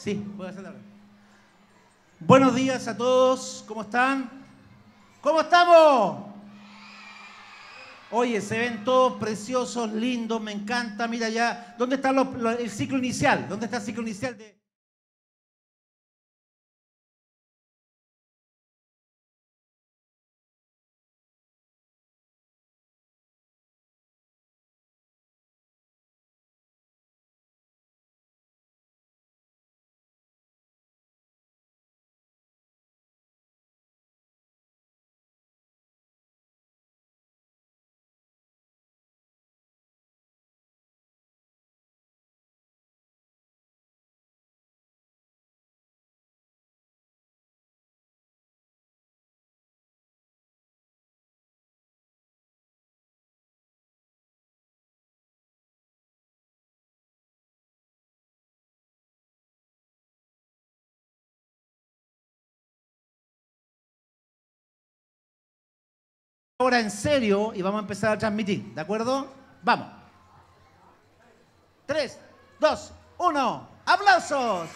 Sí, puedo hacerlo ahora. Buenos días a todos, ¿cómo están? ¿Cómo estamos? Oye, se ven todos preciosos, lindos, me encanta. Mira ya, ¿dónde está el ciclo inicial? ¿Dónde está el ciclo inicial de...? Ahora en serio y vamos a empezar a transmitir, ¿de acuerdo? Vamos. 3, 2, 1. ¡Aplausos!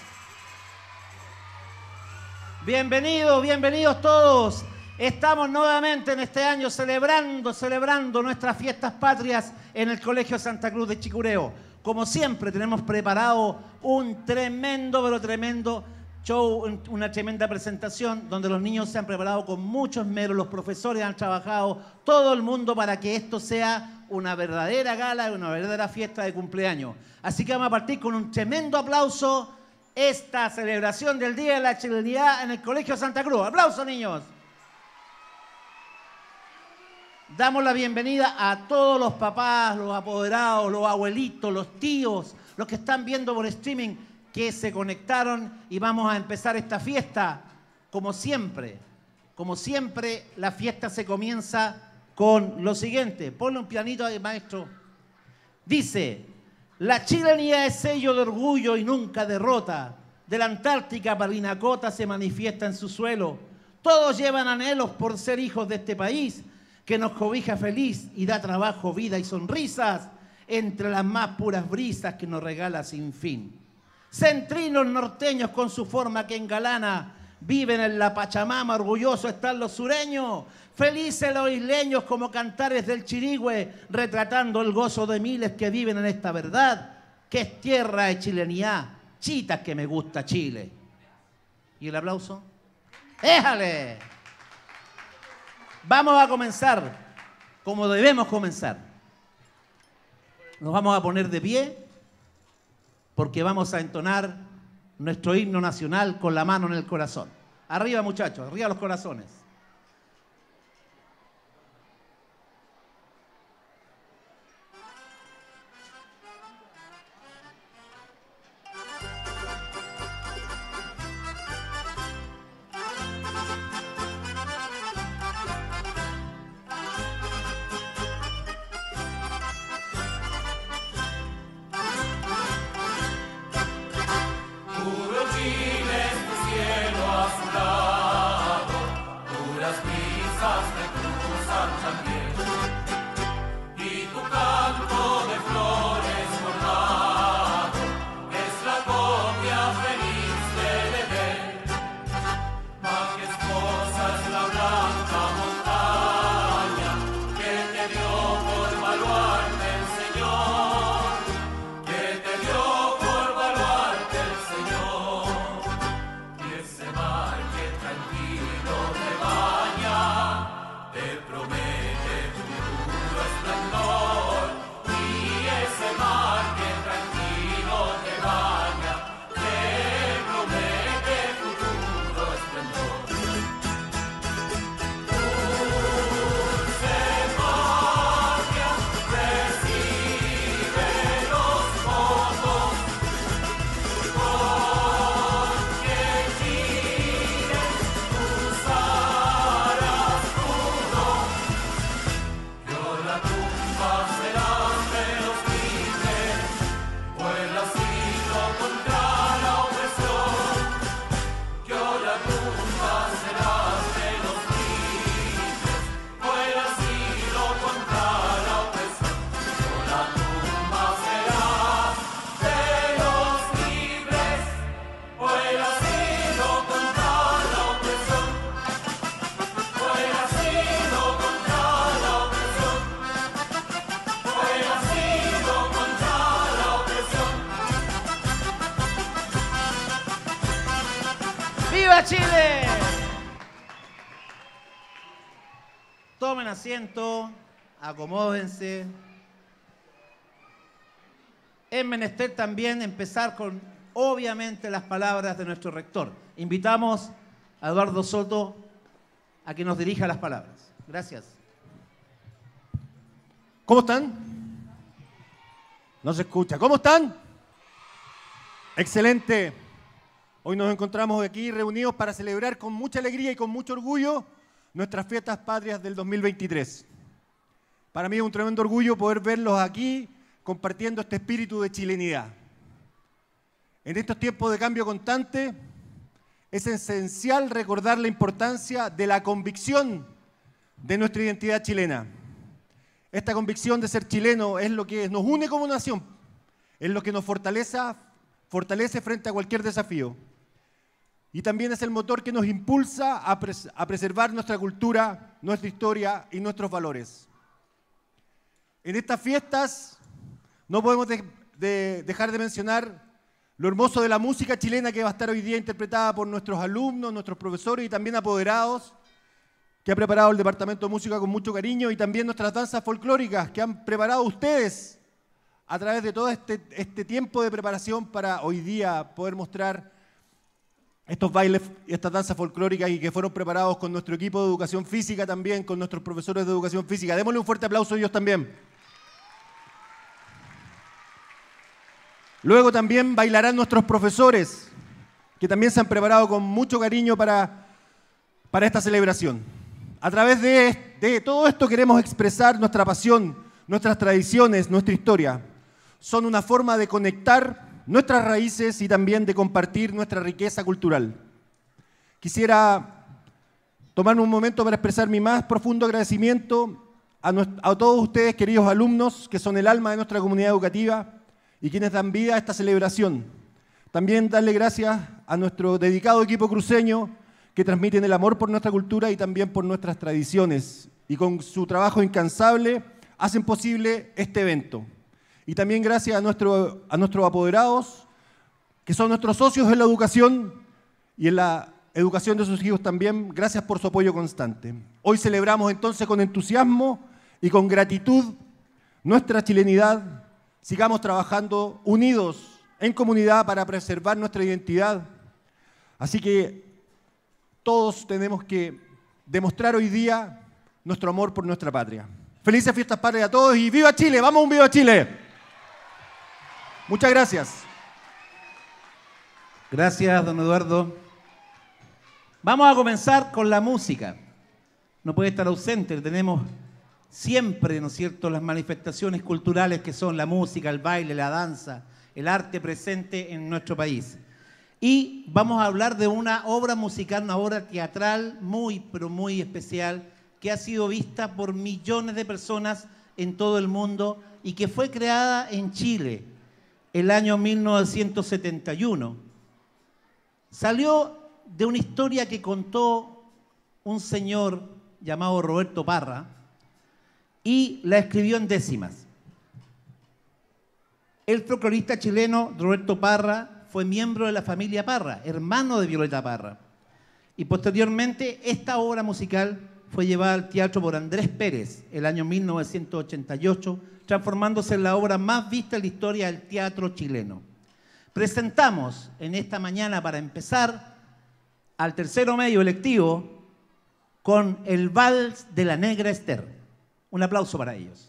Bienvenidos, bienvenidos todos. Estamos nuevamente en este año celebrando nuestras fiestas patrias en el Colegio Santa Cruz de Chicureo. Como siempre tenemos preparado un tremendo, pero tremendo show, una tremenda presentación donde los niños se han preparado con mucho esmero, los profesores han trabajado, todo el mundo para que esto sea una verdadera gala, una verdadera fiesta de cumpleaños. Así que vamos a partir con un tremendo aplauso esta celebración del Día de la Chilenidad en el Colegio Santa Cruz. ¡Aplausos, niños! Damos la bienvenida a todos los papás, los apoderados, los abuelitos, los tíos, los que están viendo por streaming, que se conectaron y vamos a empezar esta fiesta. Como siempre, la fiesta se comienza con lo siguiente. Ponle un pianito ahí, maestro. Dice, la chilenidad es sello de orgullo y nunca derrota. De la Antártica Parinacota se manifiesta en su suelo. Todos llevan anhelos por ser hijos de este país, que nos cobija feliz y da trabajo, vida y sonrisas, entre las más puras brisas que nos regala sin fin. Centrinos norteños con su forma que engalana, viven en la Pachamama, orgullosos están los sureños, felices los isleños como cantares del Chirigüe, retratando el gozo de miles que viven en esta verdad, que es tierra de chilenidad, chitas que me gusta Chile. ¿Y el aplauso? ¡Éjale! Vamos a comenzar como debemos comenzar. Nos vamos a poner de pie porque vamos a entonar nuestro himno nacional con la mano en el corazón. Arriba, muchachos, arriba los corazones. ¡Viva Chile! Tomen asiento, acomódense. Es menester también empezar con, obviamente, las palabras de nuestro rector. Invitamos a Eduardo Soto a que nos dirija las palabras. Gracias. ¿Cómo están? No se escucha. ¿Cómo están? Excelente. Hoy nos encontramos aquí reunidos para celebrar con mucha alegría y con mucho orgullo nuestras fiestas patrias del 2023. Para mí es un tremendo orgullo poder verlos aquí compartiendo este espíritu de chilenidad. En estos tiempos de cambio constante es esencial recordar la importancia de la convicción de nuestra identidad chilena. Esta convicción de ser chileno es lo que nos une como nación, es lo que nos fortalece frente a cualquier desafío. Y también es el motor que nos impulsa a preservar nuestra cultura, nuestra historia y nuestros valores. En estas fiestas no podemos dejar de mencionar lo hermoso de la música chilena que va a estar hoy día interpretada por nuestros alumnos, nuestros profesores y también apoderados que ha preparado el Departamento de Música con mucho cariño, y también nuestras danzas folclóricas que han preparado ustedes a través de todo este tiempo de preparación para hoy día poder mostrar estos bailes y estas danzas folclóricas, y que fueron preparados con nuestro equipo de educación física también, con nuestros profesores de educación física. Démosle un fuerte aplauso a ellos también. Luego también bailarán nuestros profesores, que también se han preparado con mucho cariño para esta celebración. A través de todo esto queremos expresar nuestra pasión, nuestras tradiciones, nuestra historia. Son una forma de conectar nuestras raíces y también de compartir nuestra riqueza cultural. Quisiera tomarme un momento para expresar mi más profundo agradecimiento a todos ustedes, queridos alumnos, que son el alma de nuestra comunidad educativa y quienes dan vida a esta celebración. También darle gracias a nuestro dedicado equipo cruceño, que transmiten el amor por nuestra cultura y también por nuestras tradiciones, y con su trabajo incansable hacen posible este evento. Y también gracias a nuestros apoderados, que son nuestros socios en la educación y en la educación de sus hijos también. Gracias por su apoyo constante. Hoy celebramos entonces con entusiasmo y con gratitud nuestra chilenidad. Sigamos trabajando unidos en comunidad para preservar nuestra identidad. Así que todos tenemos que demostrar hoy día nuestro amor por nuestra patria. Felices fiestas patrias a todos y ¡viva Chile! ¡Vamos, un viva Chile! Muchas gracias. Gracias, don Eduardo. Vamos a comenzar con la música. No puede estar ausente, tenemos siempre, ¿no es cierto?, las manifestaciones culturales que son la música, el baile, la danza, el arte presente en nuestro país. Y vamos a hablar de una obra musical, una obra teatral muy, pero muy especial, que ha sido vista por millones de personas en todo el mundo y que fue creada en Chile el año 1971. Salió de una historia que contó un señor llamado Roberto Parra y la escribió en décimas. El folclorista chileno Roberto Parra fue miembro de la familia Parra, hermano de Violeta Parra. Y posteriormente esta obra musical fue llevada al teatro por Andrés Pérez el año 1988, transformándose en la obra más vista en la historia del teatro chileno. Presentamos en esta mañana, para empezar, al tercero medio electivo con el Vals de la Negra Esther. Un aplauso para ellos.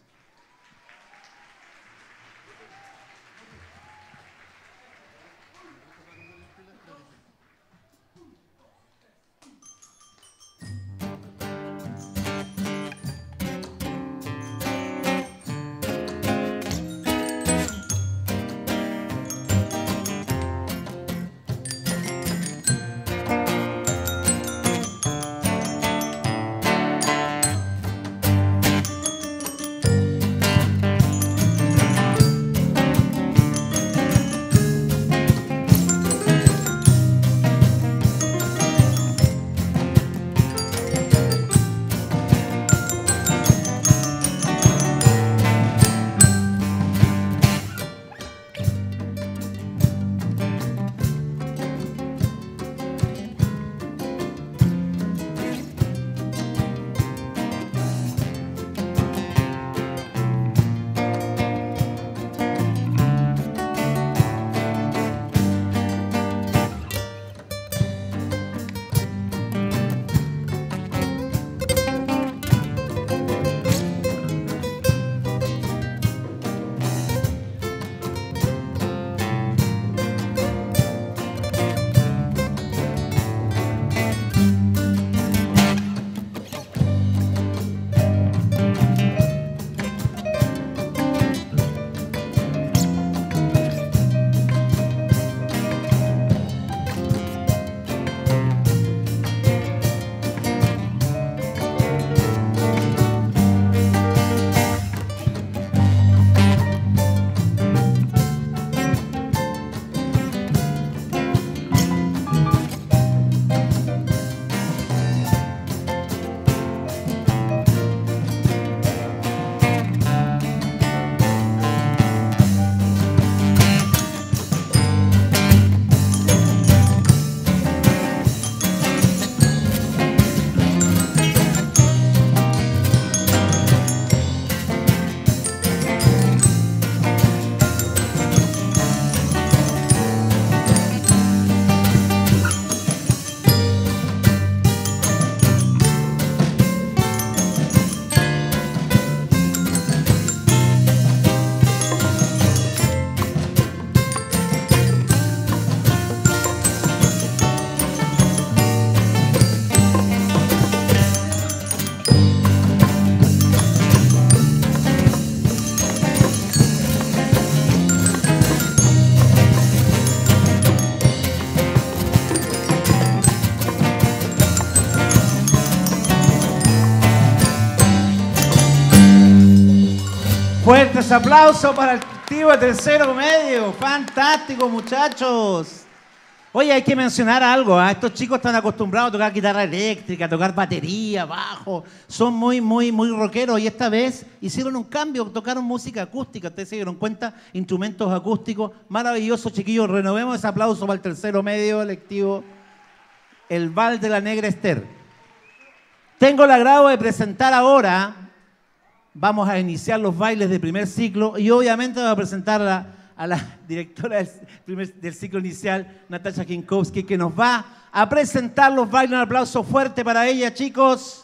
Fuertes aplausos para el tío de tercero medio. Fantástico, muchachos. Oye, hay que mencionar algo, ¿eh? Estos chicos están acostumbrados a tocar guitarra eléctrica, a tocar batería, bajo. Son muy rockeros y esta vez hicieron un cambio, tocaron música acústica. Ustedes se dieron cuenta, instrumentos acústicos. Maravilloso, chiquillos. Renovemos ese aplauso para el tercero medio electivo, el Val de la Negra Esther. Tengo el agrado de presentar ahora, vamos a iniciar los bailes de primer ciclo y obviamente vamos a presentar a la directora del ciclo inicial, Natasha Kinkowski, que nos va a presentar los bailes. Un aplauso fuerte para ella, chicos.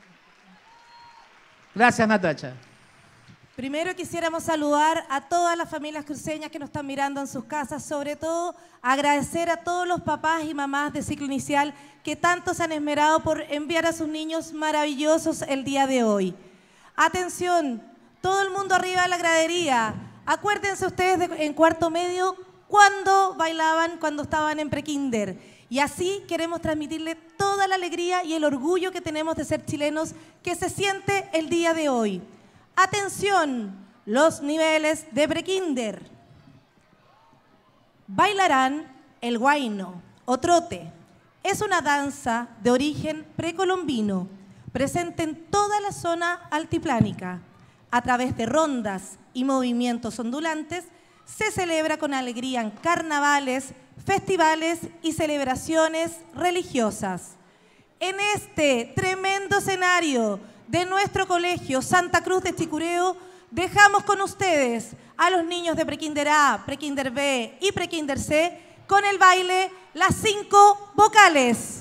Gracias, Natasha. Primero quisiéramos saludar a todas las familias cruceñas que nos están mirando en sus casas, sobre todo agradecer a todos los papás y mamás de ciclo inicial que tanto se han esmerado por enviar a sus niños maravillosos el día de hoy. Atención, todo el mundo arriba de la gradería. Acuérdense ustedes en cuarto medio cuando bailaban, cuando estaban en prekinder. Y así queremos transmitirle toda la alegría y el orgullo que tenemos de ser chilenos que se siente el día de hoy. Atención, los niveles de prekinder. Bailarán el huayno o trote. Es una danza de origen precolombino, presente en toda la zona altiplánica. A través de rondas y movimientos ondulantes, se celebra con alegría en carnavales, festivales y celebraciones religiosas. En este tremendo escenario de nuestro colegio Santa Cruz de Chicureo, dejamos con ustedes a los niños de prekinder A, prekinder B y prekinder C con el baile Las 5 Vocales.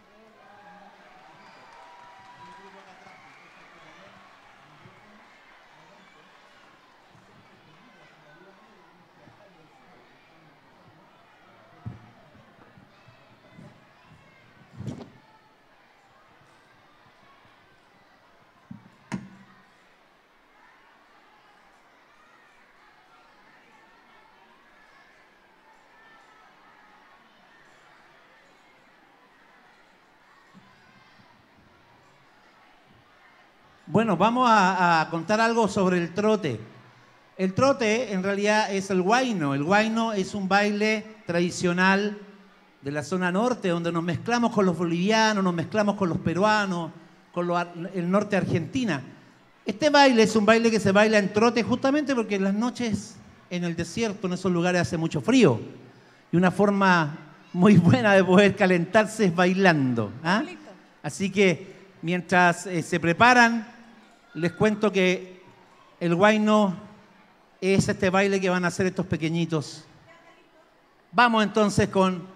Bueno, vamos a contar algo sobre el trote. El trote en realidad es el huayno. El huayno es un baile tradicional de la zona norte, donde nos mezclamos con los bolivianos, nos mezclamos con los peruanos, con el norte de Argentina. Este baile es un baile que se baila en trote justamente porque en las noches en el desierto, en esos lugares hace mucho frío. Y una forma muy buena de poder calentarse es bailando, ¿ah? Así que mientras se preparan, les cuento que el huayno es este baile que van a hacer estos pequeñitos. Vamos entonces con...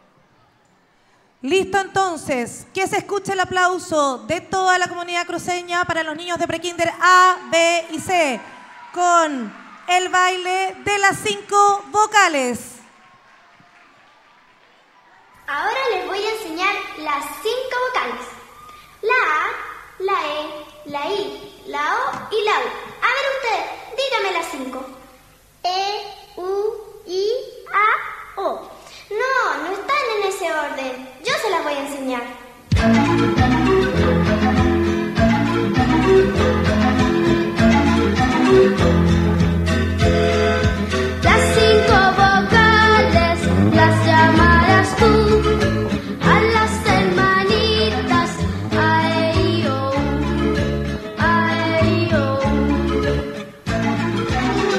Listo entonces, que se escuche el aplauso de toda la comunidad cruceña para los niños de prekinder A, B y C con el baile de las 5 vocales. Ahora les voy a enseñar las 5 vocales. La A, la E, la I, la O y la U. A ver ustedes, díganme las 5. E, U, I, A, O. No, no están en ese orden. Yo se las voy a enseñar. Las 5 vocales las llamarás tú. A las hermanitas A, E, I, O. A, E, I, O.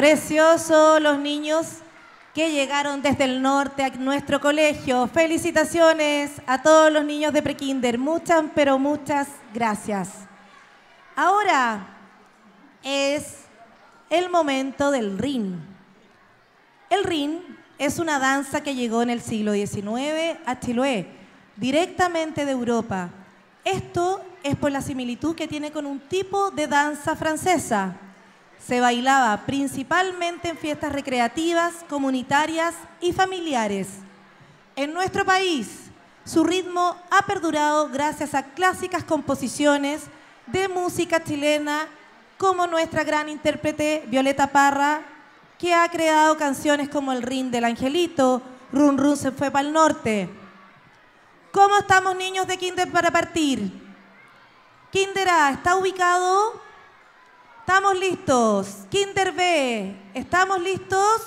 Preciosos los niños que llegaron desde el norte a nuestro colegio. Felicitaciones a todos los niños de prekinder. Muchas, pero muchas gracias. Ahora es el momento del rin. El rin es una danza que llegó en el siglo XIX a Chiloé, directamente de Europa. Esto es por la similitud que tiene con un tipo de danza francesa. Se bailaba principalmente en fiestas recreativas, comunitarias y familiares. En nuestro país, su ritmo ha perdurado gracias a clásicas composiciones de música chilena, como nuestra gran intérprete Violeta Parra, que ha creado canciones como El Rin del Angelito, Run Run se fue para el norte. ¿Cómo estamos, niños de kinder, para partir? Kinder A, ¿está ubicado? ¿Estamos listos? Kinder B, ¿estamos listos?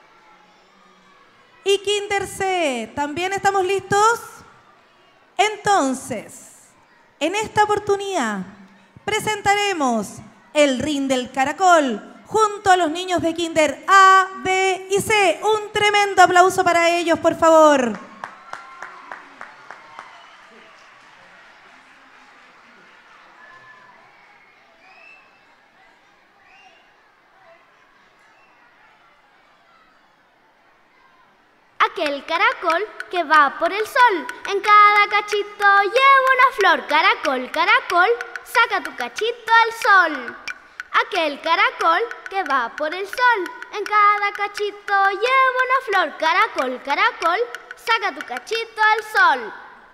Y Kinder C, ¿también estamos listos? Entonces, en esta oportunidad presentaremos el Rin del Caracol junto a los niños de Kinder A, B y C. Un tremendo aplauso para ellos, por favor. Aquel caracol que va por el sol, en cada cachito lleva una flor. Caracol, caracol, saca tu cachito al sol. Aquel caracol que va por el sol, en cada cachito lleva una flor. Caracol, caracol, saca tu cachito al sol.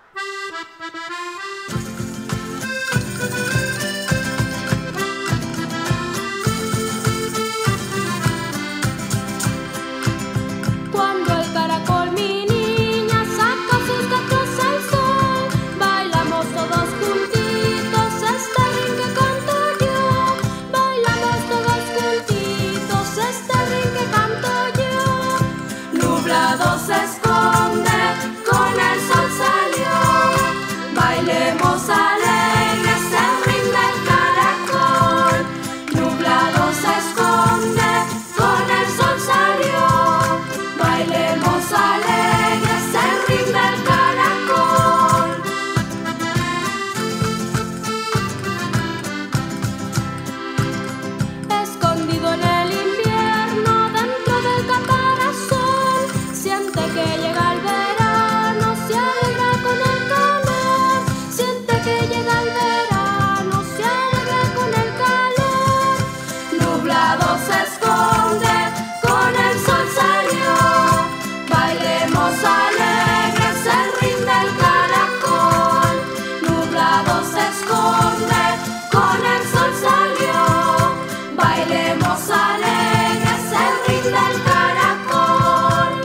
Cuando el caracol, mi niña, saca sus cachos al sol, bailamos todos juntitos este rin que canto yo. Bailamos todos juntitos este rin que canto yo. Nublado se esconde, con el sol salió. Bailemos alegres el rin del caracol. Nublado se esconde, con el sol salió. Bailemos alegres el rin del caracol. Escondido en el invierno, dentro del caparazón, siente que llega el verano, se alegra con el calor. Siente que llega el verano, se alegra con el calor. Nublado se esconde, con el sol salió. Bailemos alegres el rin del caracol. Nublado se esconde, con el sol salió. Bailemos alegres el rin del caracol.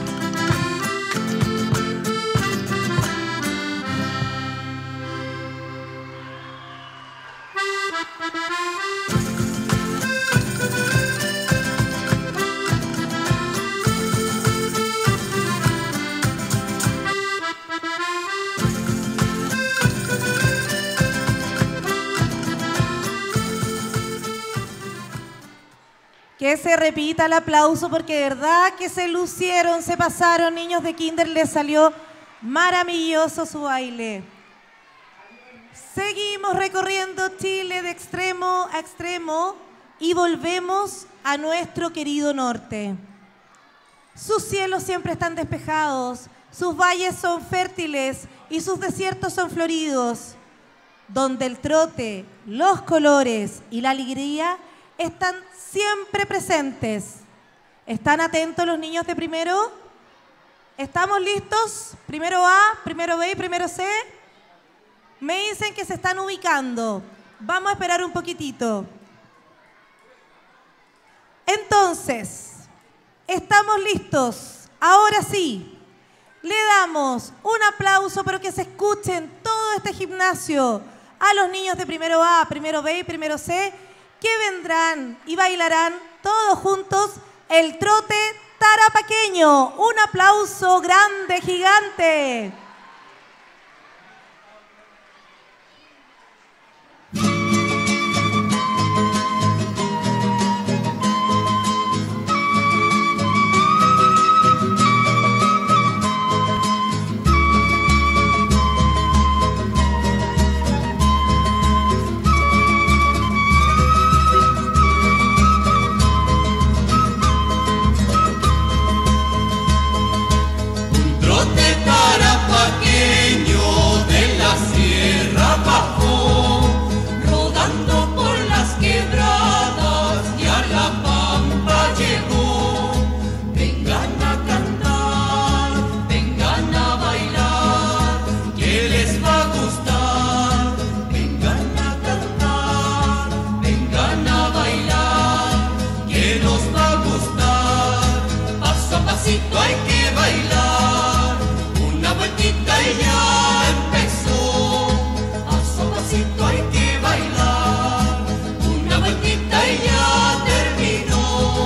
Que se repita el aplauso porque de verdad que se lucieron, se pasaron, niños de kinder, les salió maravilloso su baile. Seguimos recorriendo Chile de extremo a extremo y volvemos a nuestro querido norte. Sus cielos siempre están despejados, sus valles son fértiles y sus desiertos son floridos, donde el trote, los colores y la alegría están siempre presentes. ¿Están atentos los niños de primero? ¿Estamos listos? Primero A, primero B y primero C. Me dicen que se están ubicando. Vamos a esperar un poquitito. Entonces, ¿estamos listos? Ahora sí. Le damos un aplauso, pero que se escuchen todo este gimnasio a los niños de primero A, primero B y primero C, que vendrán y bailarán todos juntos el trote tarapaqueño. Un aplauso grande, gigante. hay que bailar, una vueltita y ya empezó. Paso a pasito hay que bailar, una vueltita y ya terminó.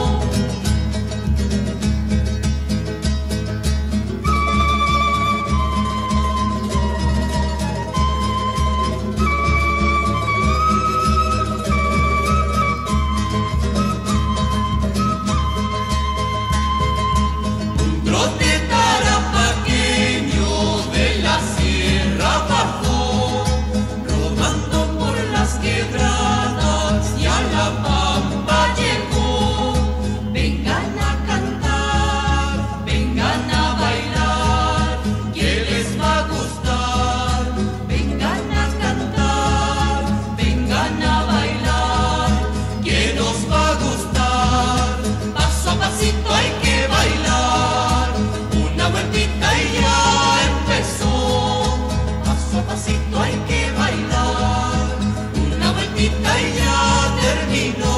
Trote tarapaqueño de la sierra bajó, rodando por las quebradas y a la pampa llegó. Vengan a cantar, vengan a bailar, que les va a gustar. Vengan a cantar, vengan a bailar, que nos va a gustar. Paso a pasito hay que bailar, una vueltita y ya empezó. Paso a pasito hay que bailar, una vueltita y ya terminó.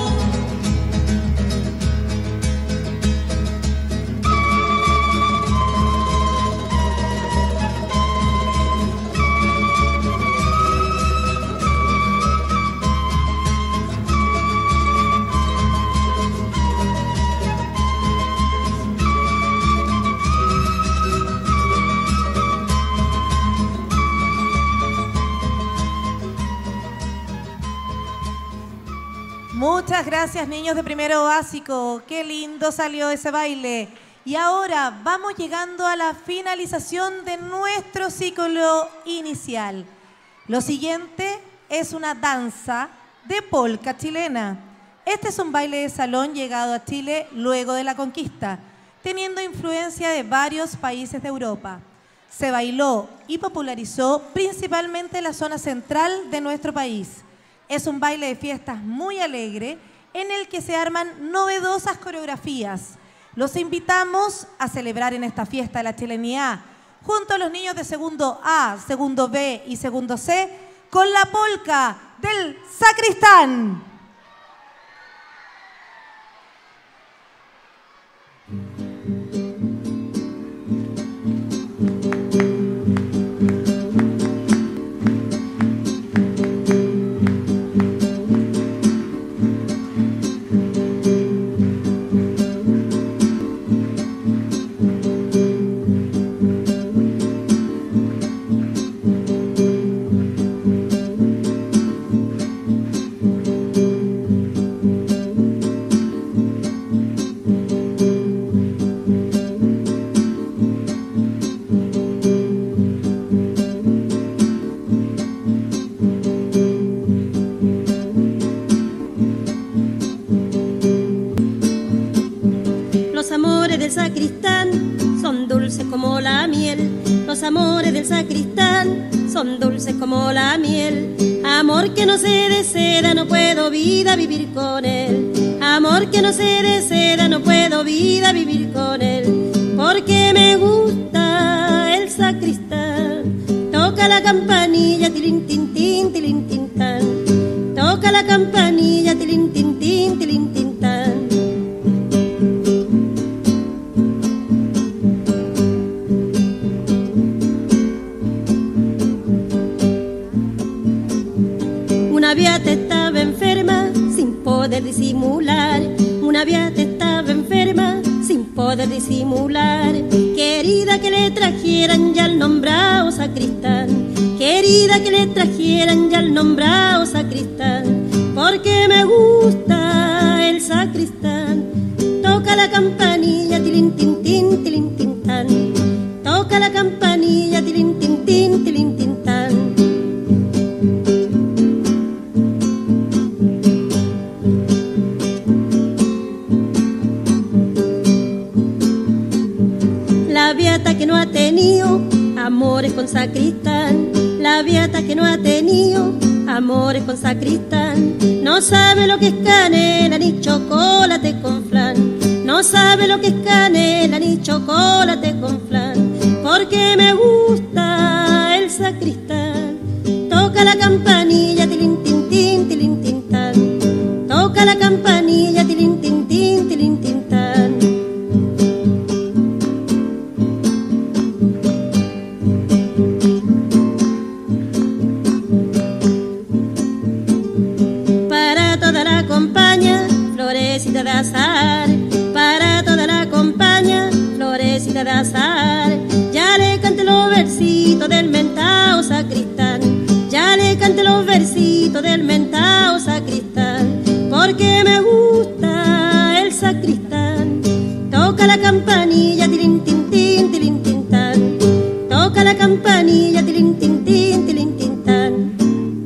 Muchas gracias, niños de primero básico. Qué lindo salió ese baile. Y ahora vamos llegando a la finalización de nuestro ciclo inicial. Lo siguiente es una danza de polca chilena. Este es un baile de salón llegado a Chile luego de la conquista, teniendo influencia de varios países de Europa. Se bailó y popularizó principalmente en la zona central de nuestro país. Es un baile de fiestas muy alegre en el que se arman novedosas coreografías. Los invitamos a celebrar en esta fiesta de la chilenidad junto a los niños de segundo A, segundo B y segundo C con la polca del Sacristán. del sacristán son dulces como la miel. Los amores del sacristán son dulces como la miel. Amor que no se deseda, no puedo vida vivir con él. Amor que no se deseda, no puedo vida vivir con él. Porque me gusta el sacristán. Toca la campanilla, tilín, tin, tin, tilín, tin, tan. Toca la campanilla, tilín, tin, tin, tilín, tin, tan. Una beata estaba enferma sin poder disimular. Una beata estaba enferma sin poder disimular. Querida que le trajeran ya el nombrado sacristán. Querida que le trajeran ya el nombrado sacristán. Porque me gusta el sacristán. Toca la campanilla, tilín, tin, tin, tilín, tin, tan. Toca la campanilla, tilín, tin, tin, tilín, tin, tan. La beata que no ha tenido amores con sacristán. La beata que no ha tenido amores con sacristán. No sabe lo que es canela ni chocolate con flan. No sabe lo que es canela ni chocolate con flan. Porque me gusta el sacristán. Toca la campanilla, tilín, tin, tin, tilín, tin, tan. Toca la campanilla, tilín, tin, tin, tilín, tin, tan. comida de asar. Ya le canté los versitos del mentao sacristán. Ya le canté los versitos del mentao sacristán. Porque me gusta el sacristán. Toca la campanilla, tilín, tin, tin, tilín, tin, tan. Toca la campanilla, tilín, tin, tin, tilín, tin, tan.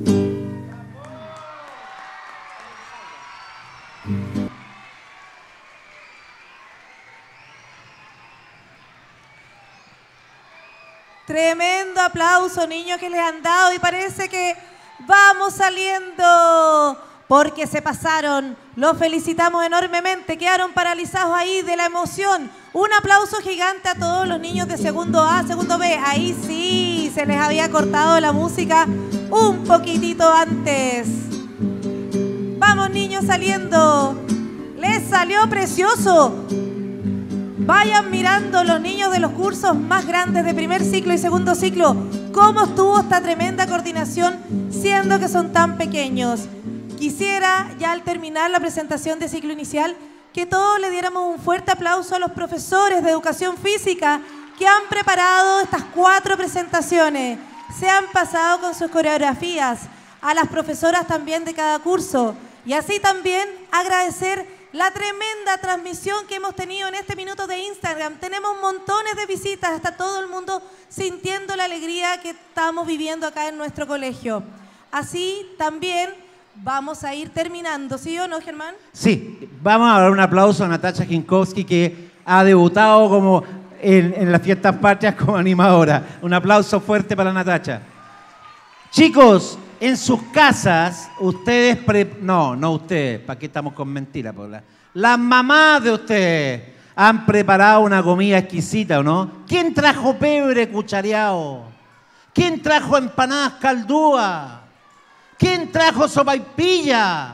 Tremendo aplauso, niños, que les han dado, y parece que vamos saliendo porque se pasaron. Los felicitamos enormemente, quedaron paralizados ahí de la emoción. Un aplauso gigante a todos los niños de segundo A, segundo B. Ahí sí, se les había cortado la música un poquitito antes. Vamos, niños, saliendo. Les salió precioso. Vayan mirando los niños de los cursos más grandes de primer ciclo y segundo ciclo cómo estuvo esta tremenda coordinación, siendo que son tan pequeños. Quisiera, ya al terminar la presentación de ciclo inicial, que todos le diéramos un fuerte aplauso a los profesores de educación física que han preparado estas 4 presentaciones. Se han pasado con sus coreografías, a las profesoras también de cada curso, y así también agradecer la tremenda transmisión que hemos tenido en este minuto de Instagram. Tenemos montones de visitas, está todo el mundo sintiendo la alegría que estamos viviendo acá en nuestro colegio. Así también vamos a ir terminando, ¿sí o no, Germán? Sí, vamos a dar un aplauso a Natacha Kinkowski, que ha debutado como en las fiestas patrias como animadora. Un aplauso fuerte para Natacha. Chicos, en sus casas, ustedes... No ustedes, ¿para qué estamos con mentiras? Las mamás de ustedes han preparado una comida exquisita, ¿o no? ¿Quién trajo pebre cuchareado? ¿Quién trajo empanadas caldúa? ¿Quién trajo sopaipilla?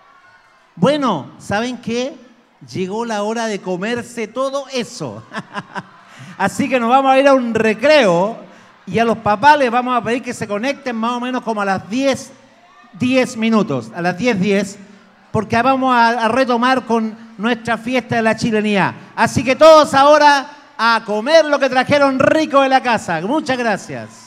Bueno, ¿saben qué? Llegó la hora de comerse todo eso. Así que nos vamos a ir a un recreo. Y a los papás les vamos a pedir que se conecten más o menos como a las 10 minutos, a las 10:10, porque vamos a retomar con nuestra fiesta de la chilenidad. Así que todos ahora a comer lo que trajeron rico de la casa. Muchas gracias.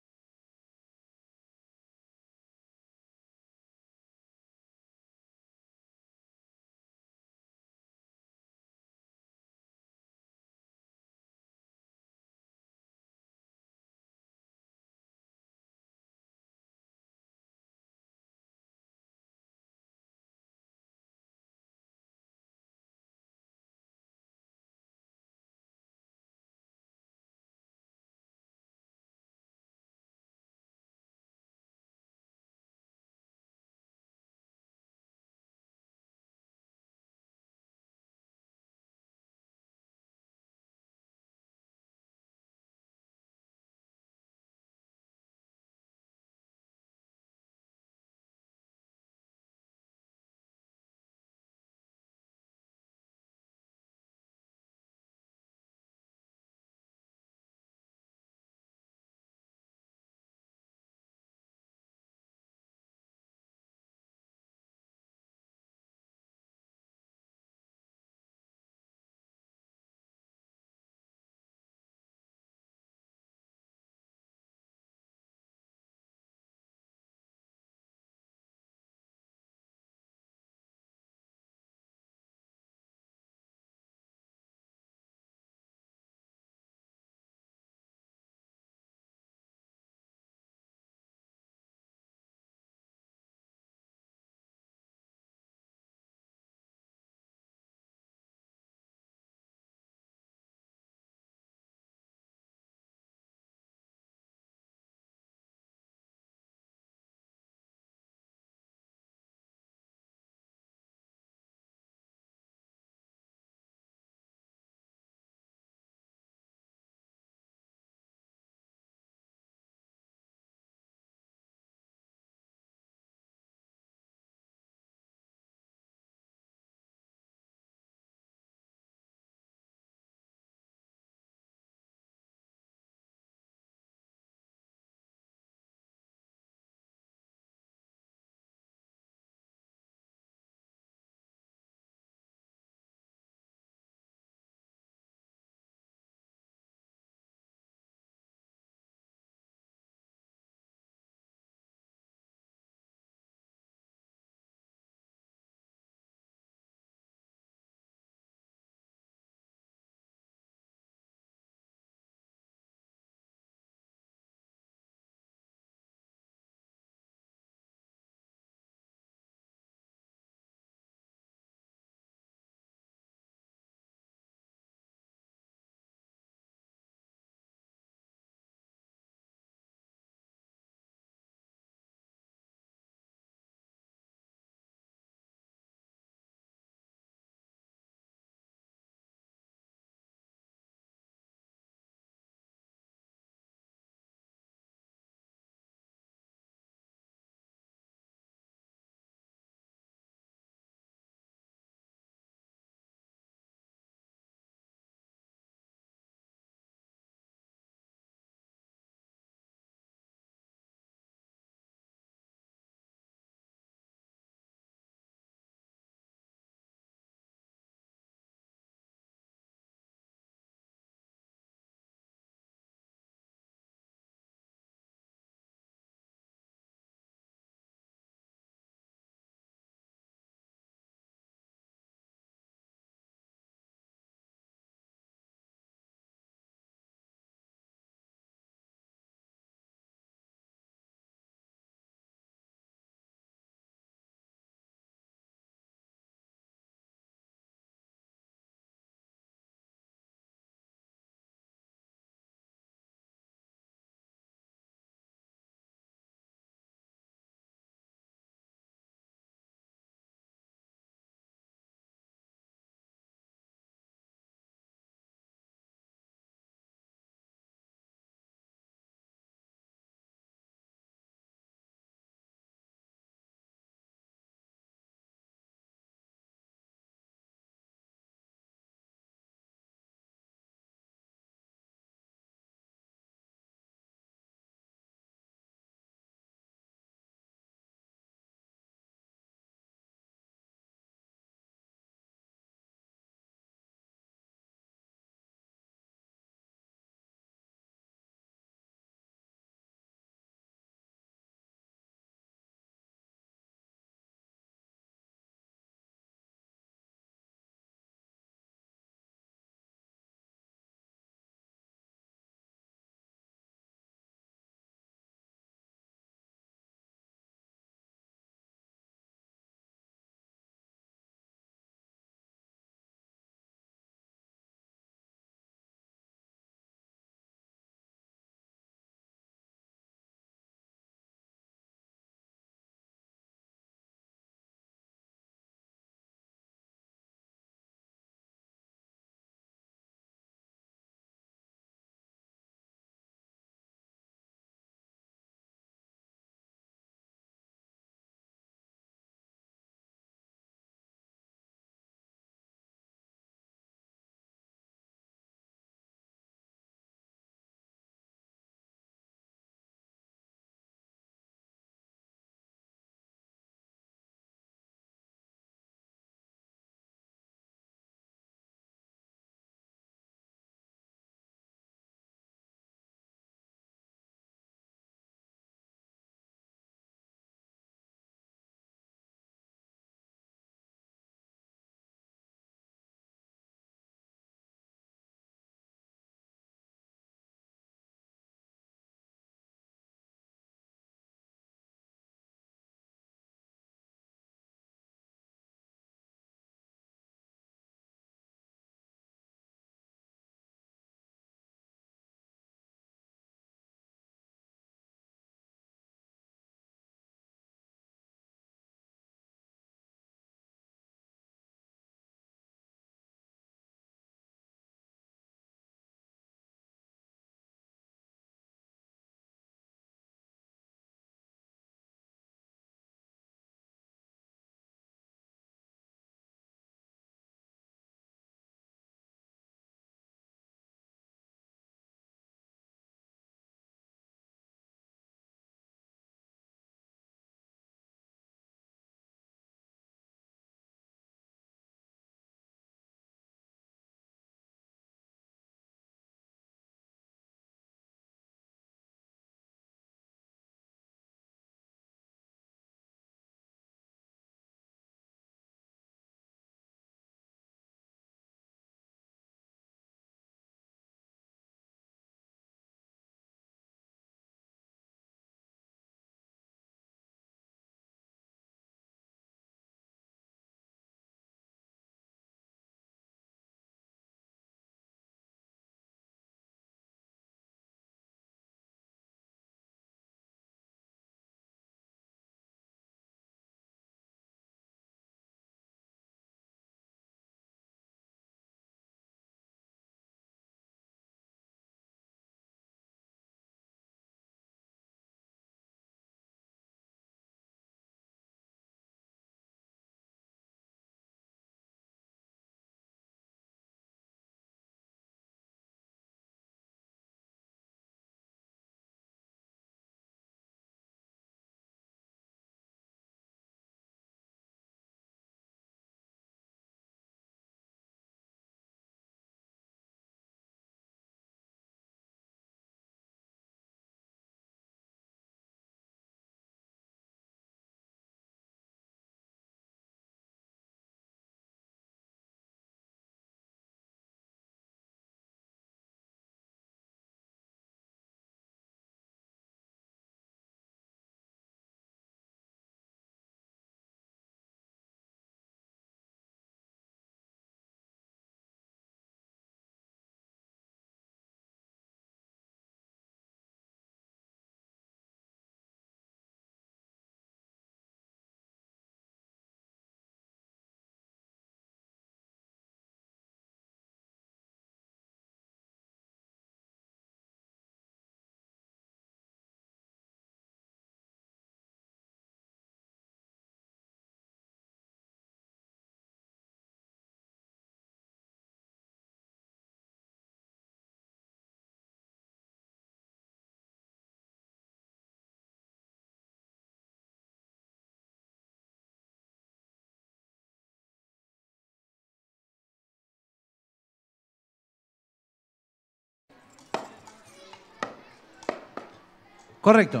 Correcto.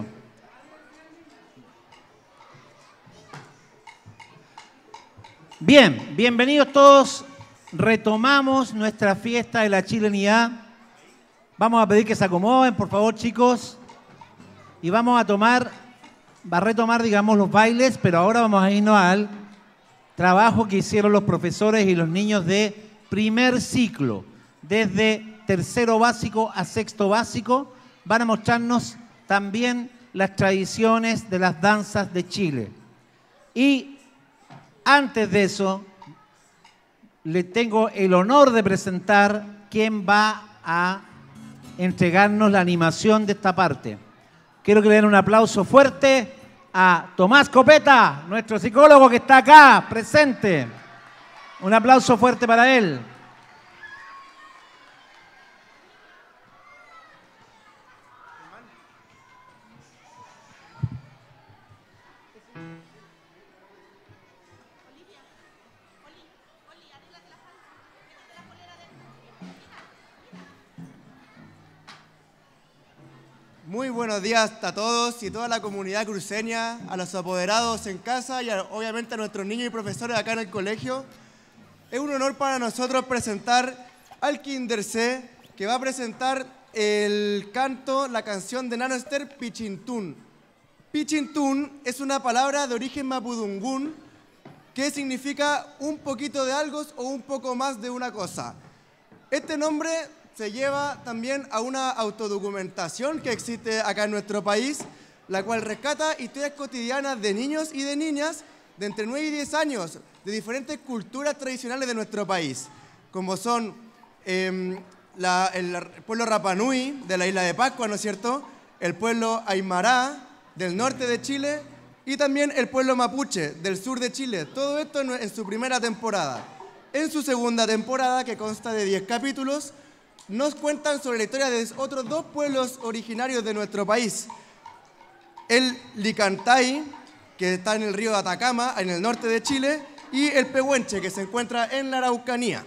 Bien, bienvenidos todos. Retomamos nuestra fiesta de la chilenidad. Vamos a pedir que se acomoden, por favor, chicos. Y vamos a retomar, digamos, los bailes, pero ahora vamos a irnos al trabajo que hicieron los profesores y los niños de primer ciclo. Desde tercero básico a sexto básico, van a mostrarnos también las tradiciones de las danzas de Chile. Y antes de eso, le tengo el honor de presentar quién va a entregarnos la animación de esta parte. Quiero que le den un aplauso fuerte a Tomás Copeta, nuestro psicólogo que está acá, presente. Un aplauso fuerte para él. Muy buenos días a todos y toda la comunidad cruceña, a los apoderados en casa y obviamente a nuestros niños y profesores acá en el colegio. Es un honor para nosotros presentar al Kinder C, que va a presentar el canto, la canción de Nano Esther, Pichintún. Pichintún es una palabra de origen mapudungún que significa un poquito de algo o un poco más de una cosa. Este nombre se lleva también a una autodocumentación que existe acá en nuestro país, la cual rescata historias cotidianas de niños y de niñas de entre 9 y 10 años, de diferentes culturas tradicionales de nuestro país, como son el pueblo Rapa Nui de la isla de Pascua, ¿no es cierto?, el pueblo Aymara del norte de Chile y también el pueblo Mapuche del sur de Chile. Todo esto en su primera temporada. En su segunda temporada, que consta de 10 capítulos, nos cuentan sobre la historia de otros 2 pueblos originarios de nuestro país. El Licantay, que está en el río de Atacama, en el norte de Chile, y el Pehuenche, que se encuentra en la Araucanía.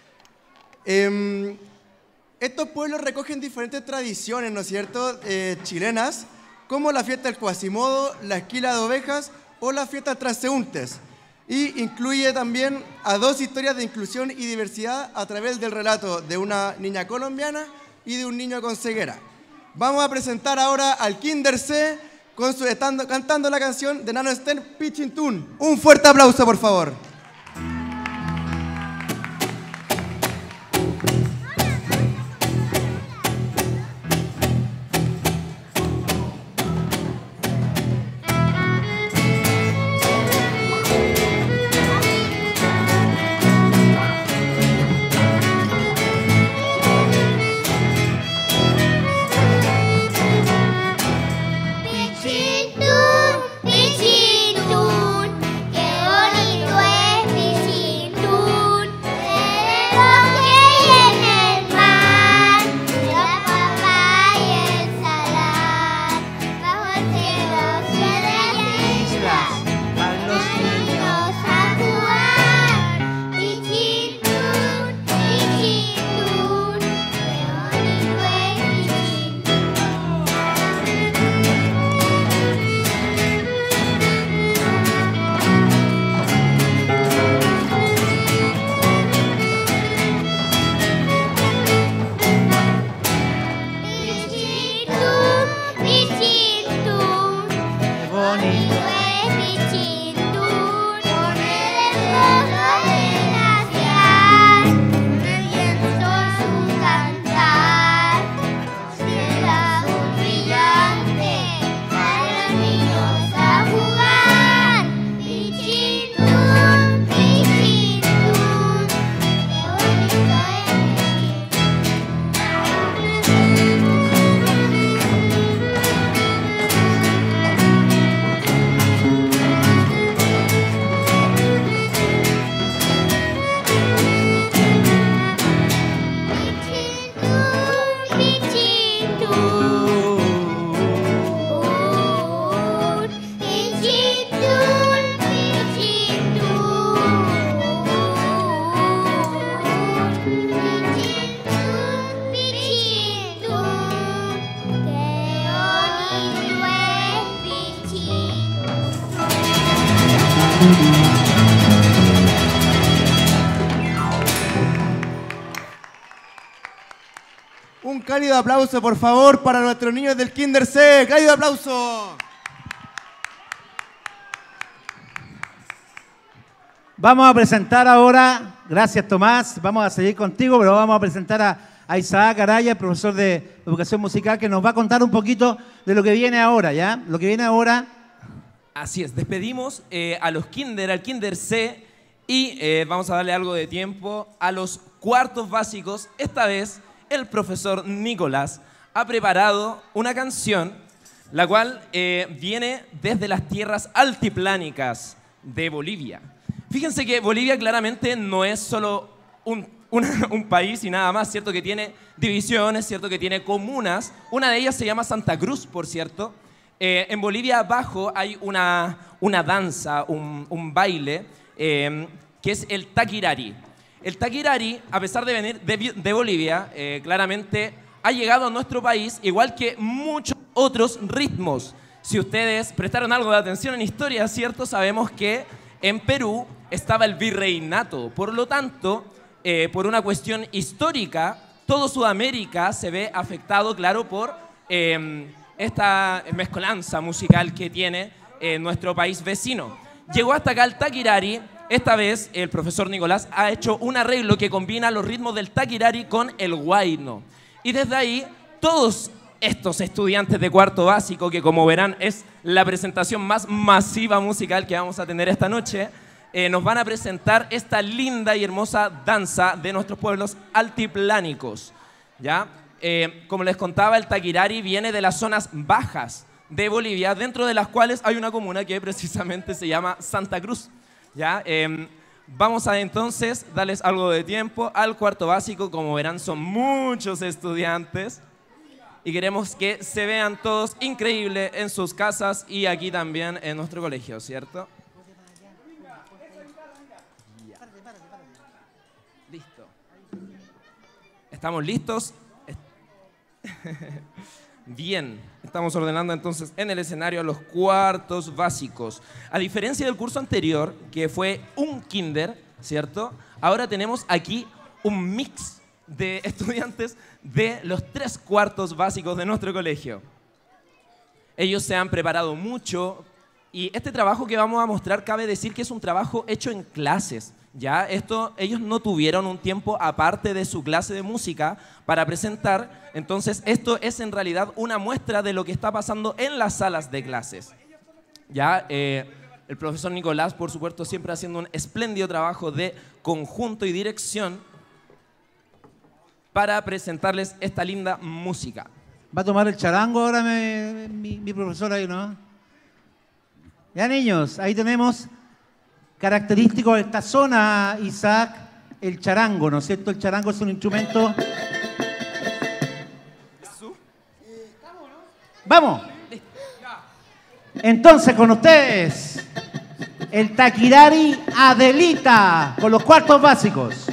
Estos pueblos recogen diferentes tradiciones, ¿no es cierto?, chilenas, como la fiesta del Quasimodo, la esquila de ovejas o las fiestas transeúntes. Y incluye también a 2 historias de inclusión y diversidad a través del relato de una niña colombiana y de un niño con ceguera. Vamos a presentar ahora al Kinder C cantando la canción de Nano Esther, Pichintún. Un fuerte aplauso, por favor. Pichintún, pichintún, qué bonito es Un cálido aplauso, por favor, para nuestros niños del Kinder C. ¡Cálido aplauso! Vamos a presentar ahora, gracias Tomás, vamos a seguir contigo, pero vamos a presentar a Isaac Araya, el profesor de educación musical, que nos va a contar un poquito de lo que viene ahora, ¿ya? Lo que viene ahora. Así es, despedimos a los Kinder, al Kinder C, y vamos a darle algo de tiempo a los cuartos básicos. Esta vez el profesor Nicolás ha preparado una canción, la cual viene desde las tierras altiplánicas de Bolivia. Fíjense que Bolivia claramente no es solo un país y nada más, ¿cierto? Que tiene divisiones, ¿cierto? Que tiene comunas. Una de ellas se llama Santa Cruz, por cierto. En Bolivia abajo hay una danza, un baile, que es el taquirari. El taquirari, a pesar de venir de Bolivia, claramente ha llegado a nuestro país, igual que muchos otros ritmos. Si ustedes prestaron algo de atención en historia, ¿cierto? Sabemos que en Perú estaba el virreinato. Por lo tanto, por una cuestión histórica, todo Sudamérica se ve afectado, claro, por esta mezcolanza musical que tiene nuestro país vecino. Llegó hasta acá el taquirari. Esta vez el profesor Nicolás ha hecho un arreglo que combina los ritmos del taquirari con el huayno. Y desde ahí, todos estos estudiantes de cuarto básico, que como verán es la presentación más masiva musical que vamos a tener esta noche, nos van a presentar esta linda y hermosa danza de nuestros pueblos altiplánicos, ¿ya? Como les contaba, el taquirari viene de las zonas bajas de Bolivia, dentro de las cuales hay una comuna que precisamente se llama Santa Cruz, ¿ya? Vamos a entonces darles algo de tiempo al cuarto básico. Como verán, son muchos estudiantes y queremos que se vean todos increíbles en sus casas y aquí también en nuestro colegio, ¿cierto? Listo. ¿Estamos listos? Bien, estamos ordenando entonces en el escenario a los cuartos básicos. A diferencia del curso anterior, que fue un kinder, ¿cierto? Ahora tenemos aquí un mix de estudiantes de los 3 cuartos básicos de nuestro colegio. Ellos se han preparado mucho y este trabajo que vamos a mostrar, cabe decir que es un trabajo hecho en clases. Ya, ellos no tuvieron un tiempo aparte de su clase de música para presentar, entonces esto es en realidad una muestra de lo que está pasando en las salas de clases. Ya, el profesor Nicolás, por supuesto, siempre haciendo un espléndido trabajo de conjunto y dirección para presentarles esta linda música. ¿Va a tomar el charango ahora mi profesor ahí, no? Ya, niños, ahí tenemos característico de esta zona, Isaac, el charango, ¿no es cierto? El charango es un instrumento... ¡Vamos! Entonces, con ustedes, el taquirari Adelita, con los cuartos básicos.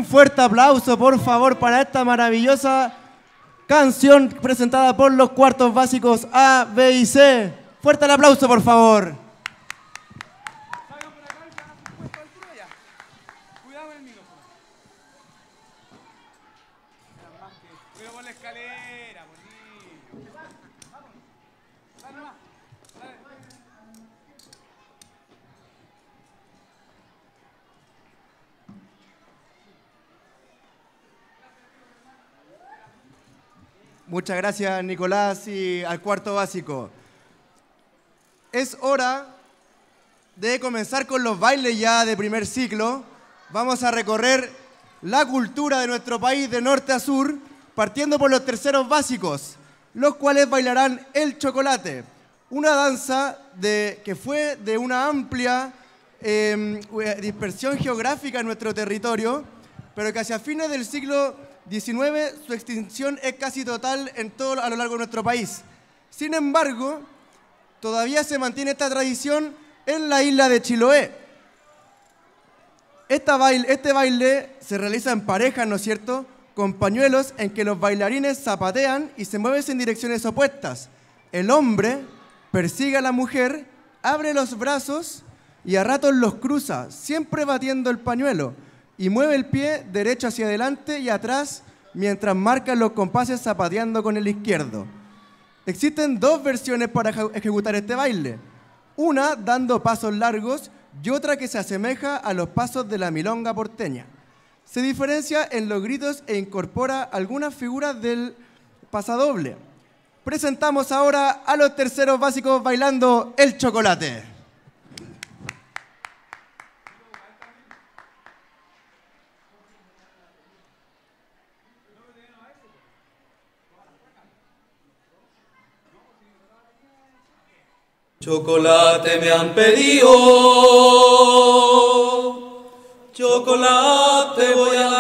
fuerte aplauso, por favor, para esta maravillosa canción presentada por los cuartos básicos A, B y C. Fuerte el aplauso, por favor. Muchas gracias, Nicolás, y al cuarto básico. Es hora de comenzar con los bailes ya de primer ciclo. Vamos a recorrer la cultura de nuestro país de norte a sur, partiendo por los terceros básicos, los cuales bailarán el chocolate, una danza que fue de una amplia dispersión geográfica en nuestro territorio, pero que hacia fines del siglo XIX, su extinción es casi total a lo largo de nuestro país. Sin embargo, todavía se mantiene esta tradición en la isla de Chiloé. Este baile se realiza en parejas, ¿no es cierto?, con pañuelos en que los bailarines zapatean y se mueven en direcciones opuestas. El hombre persigue a la mujer, abre los brazos y a ratos los cruza, siempre batiendo el pañuelo, y mueve el pie derecho hacia adelante y atrás mientras marcan los compases zapateando con el izquierdo. Existen dos versiones para ejecutar este baile. Una dando pasos largos y otra que se asemeja a los pasos de la milonga porteña. Se diferencia en los gritos e incorpora algunas figuras del pasadoble. Presentamos ahora a los terceros básicos bailando el chocolate. Chocolate me han pedido, chocolate voy a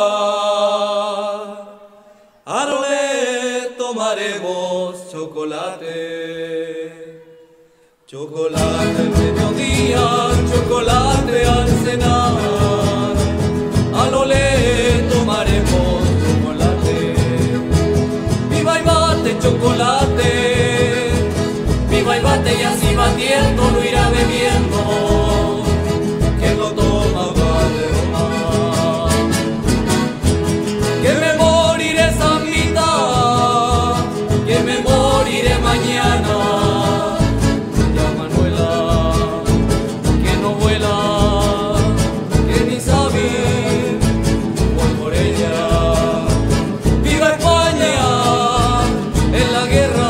dar, a lo le tomaremos chocolate, chocolate al mediodía, chocolate al cenar, a lo le tomaremos chocolate, viva y bate chocolate. Viva y bate y así batiendo lo irá bebiendo, que lo toma vale más. Que me moriré Sambita, que me moriré mañana. Ya Manuela, que no vuela, que ni sabe, voy por ella. Viva España en la guerra.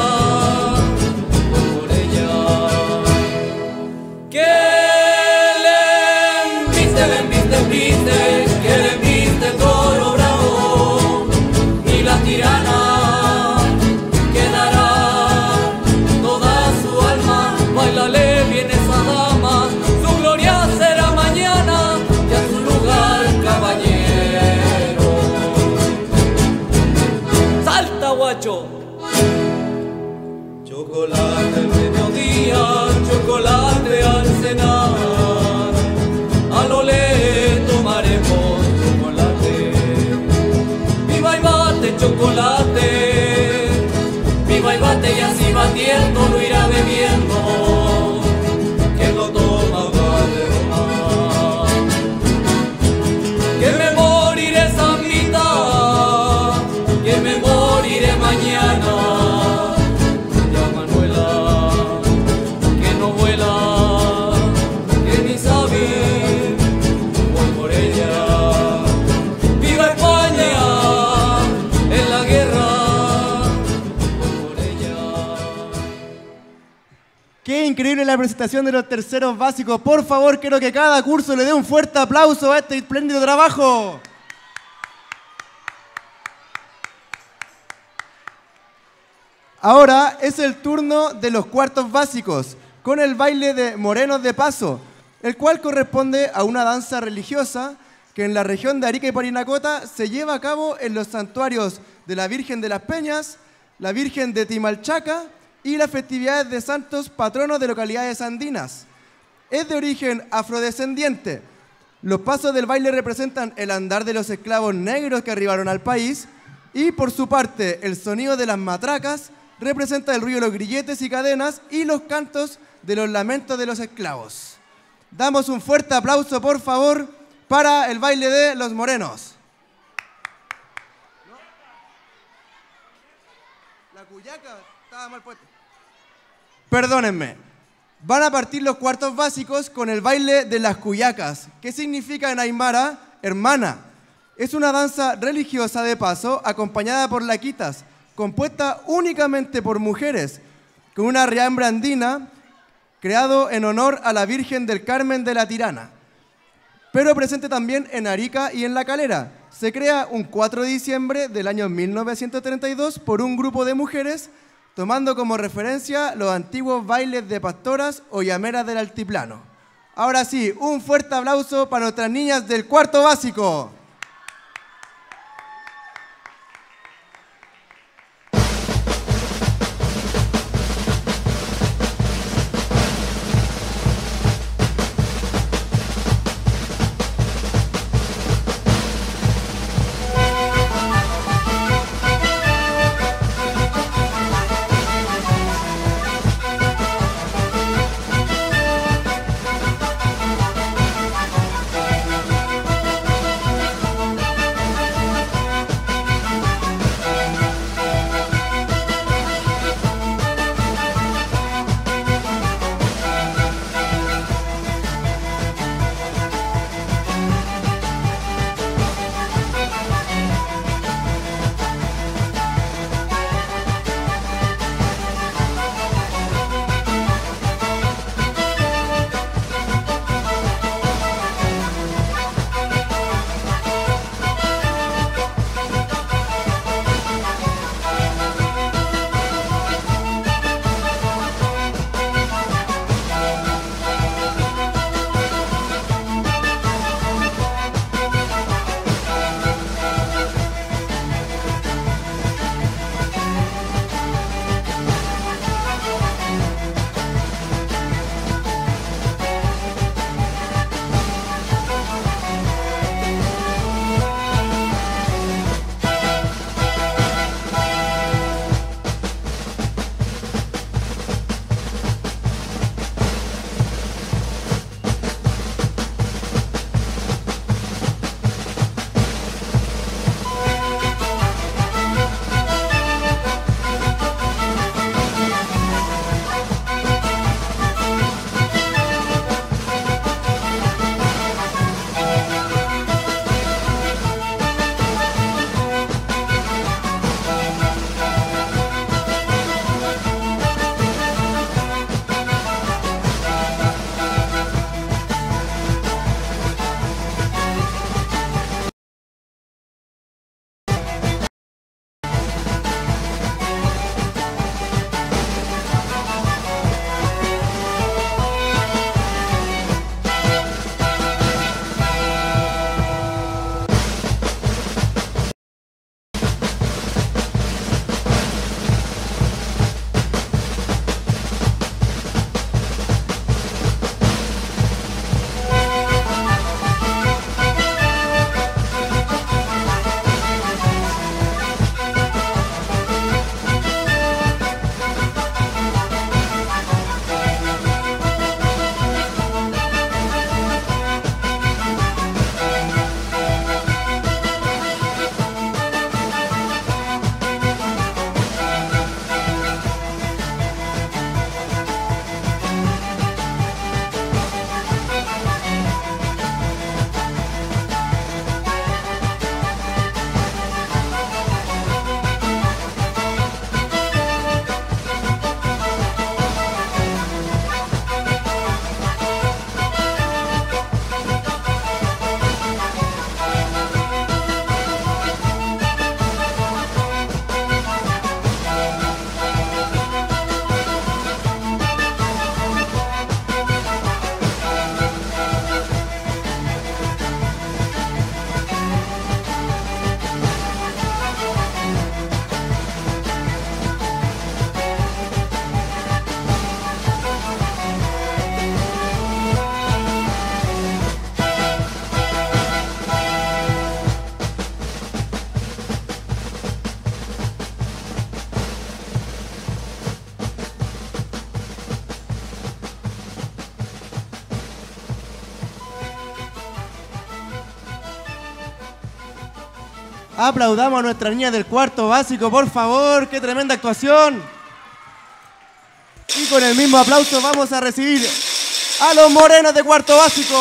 Chocolate al mediodía, chocolate al cenar, a lo le tomaremos chocolate. Viva y bate chocolate, viva y bate y así batiendo lo irá bebiendo, que lo toma vale más. Que me moriré Sambita, que me moriré mañana. Qué increíble la presentación de los terceros básicos. Por favor, quiero que cada curso le dé un fuerte aplauso a este espléndido trabajo. Ahora es el turno de los cuartos básicos, con el baile de Morenos de Paso, el cual corresponde a una danza religiosa que en la región de Arica y Parinacota se lleva a cabo en los santuarios de la Virgen de las Peñas, la Virgen de Timalchaca y las festividades de santos patronos de localidades andinas. Es de origen afrodescendiente. Los pasos del baile representan el andar de los esclavos negros que arribaron al país y, por su parte, el sonido de las matracas representa el ruido de los grilletes y cadenas y los cantos de los lamentos de los esclavos. Damos un fuerte aplauso, por favor, para el baile de los morenos. La cuyaca estaba mal puesta. Perdónenme. Van a partir los cuartos básicos con el baile de las cuyacas, que significa en aymara hermana. Es una danza religiosa de paso acompañada por laquitas, compuesta únicamente por mujeres, con una riambre andina creado en honor a la Virgen del Carmen de la Tirana, pero presente también en Arica y en La Calera. Se crea un 4 de diciembre del año 1932 por un grupo de mujeres, tomando como referencia los antiguos bailes de pastoras o llameras del altiplano. Ahora sí, un fuerte aplauso para nuestras niñas del cuarto básico. Aplaudamos a nuestra niña del cuarto básico, por favor. ¡Qué tremenda actuación! Y con el mismo aplauso vamos a recibir a los morenos de cuarto básico.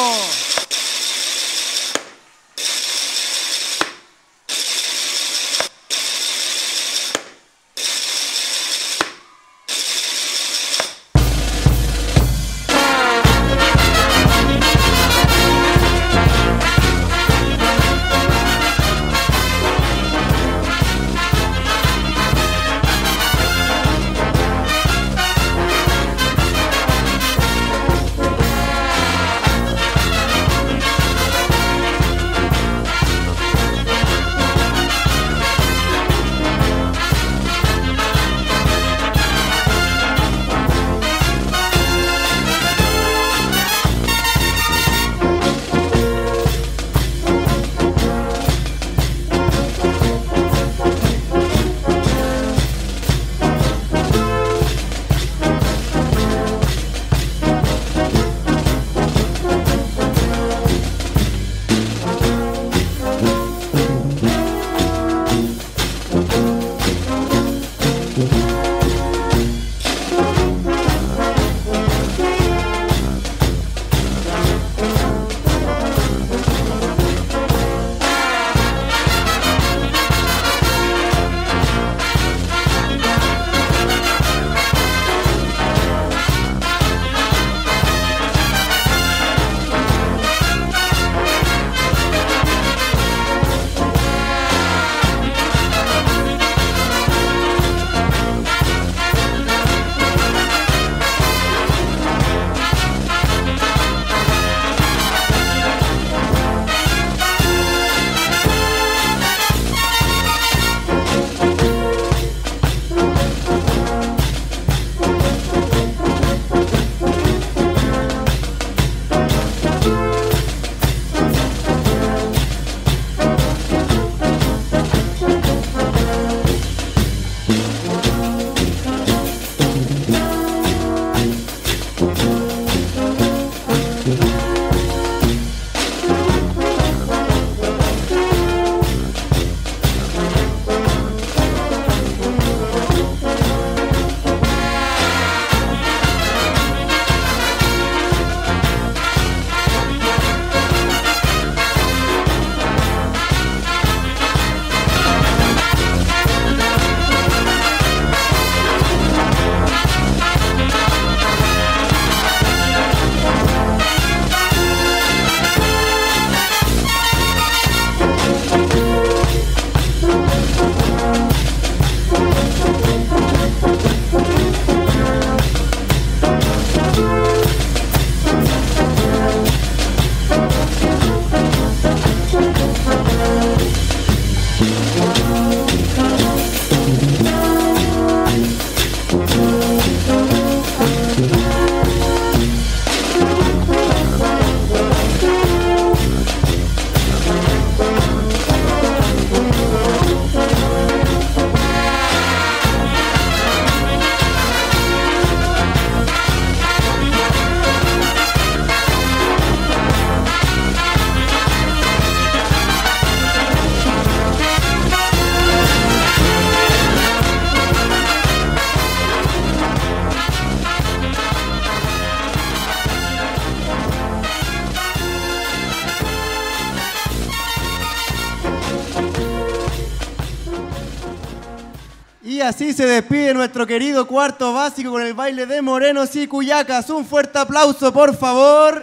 Y así se despide nuestro querido cuarto básico con el baile de morenos y cuyacas. Un fuerte aplauso, por favor.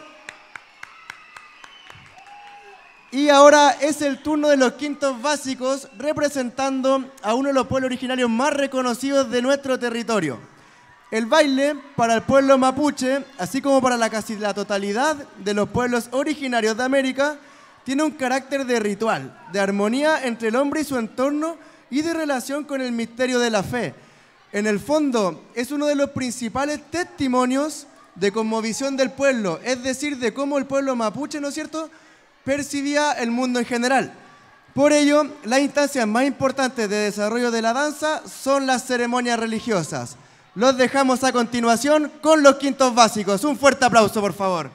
Y ahora es el turno de los quintos básicos, representando a uno de los pueblos originarios más reconocidos de nuestro territorio. El baile, para el pueblo mapuche, así como para casi la totalidad de los pueblos originarios de América, tiene un carácter de ritual, de armonía entre el hombre y su entorno y de relación con el misterio de la fe. En el fondo, es uno de los principales testimonios de cosmovisión del pueblo, es decir, de cómo el pueblo mapuche, ¿no es cierto?, percibía el mundo en general. Por ello, las instancias más importantes de desarrollo de la danza son las ceremonias religiosas. Los dejamos a continuación con los quintos básicos. Un fuerte aplauso, por favor.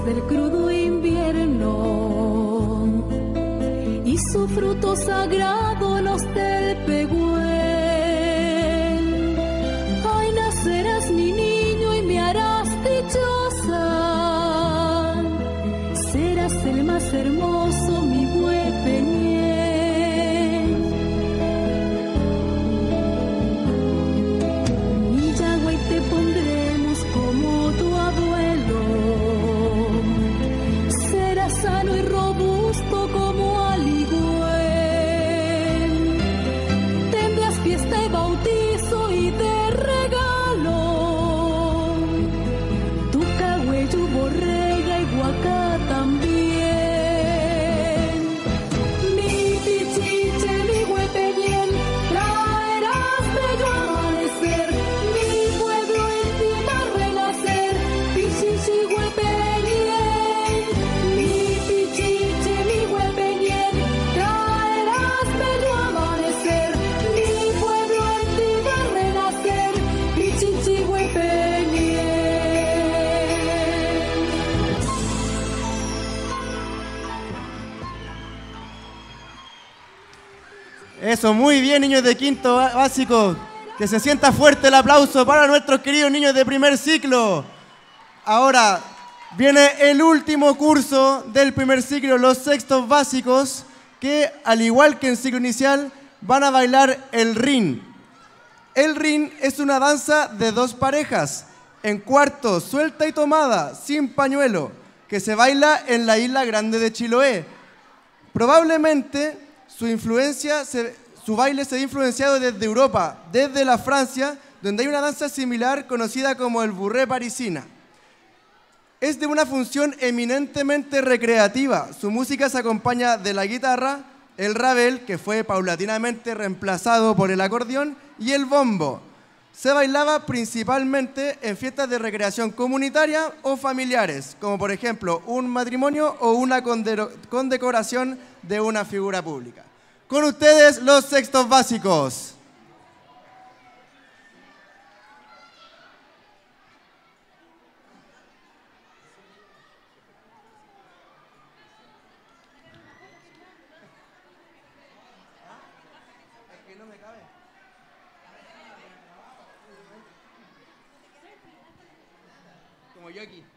del crudo invierno y su fruto sagrado los del Pehuen. Ay, nacerás mi niño y me harás dichosa, serás el más hermoso, mi Huepeñén. Te pondremos como tu abuelo, serás sano y robusto como Aligüen. Tendrás fiesta y bautizo y de regalo tu cahuello, borrega y guacá también. Mi pichiche, mi Huepeñén, traerás bello amanecer. Eso, muy bien, niños de quinto básico. Que se sienta fuerte el aplauso para nuestros queridos niños de primer ciclo. Ahora viene el último curso del primer ciclo, los sextos básicos, que al igual que en ciclo inicial van a bailar el rin. El rin es una danza de dos parejas, en cuarto, suelta y tomada, sin pañuelo, que se baila en la isla grande de Chiloé. Probablemente su baile se ha influenciado desde Europa, desde la Francia, donde hay una danza similar conocida como el burré parisina. Es de una función eminentemente recreativa. Su música se acompaña de la guitarra, el rabel, que fue paulatinamente reemplazado por el acordeón, y el bombo. Se bailaba principalmente en fiestas de recreación comunitaria o familiares, como por ejemplo un matrimonio o una condecoración de una figura pública. Con ustedes, los sextos básicos. Como yo aquí.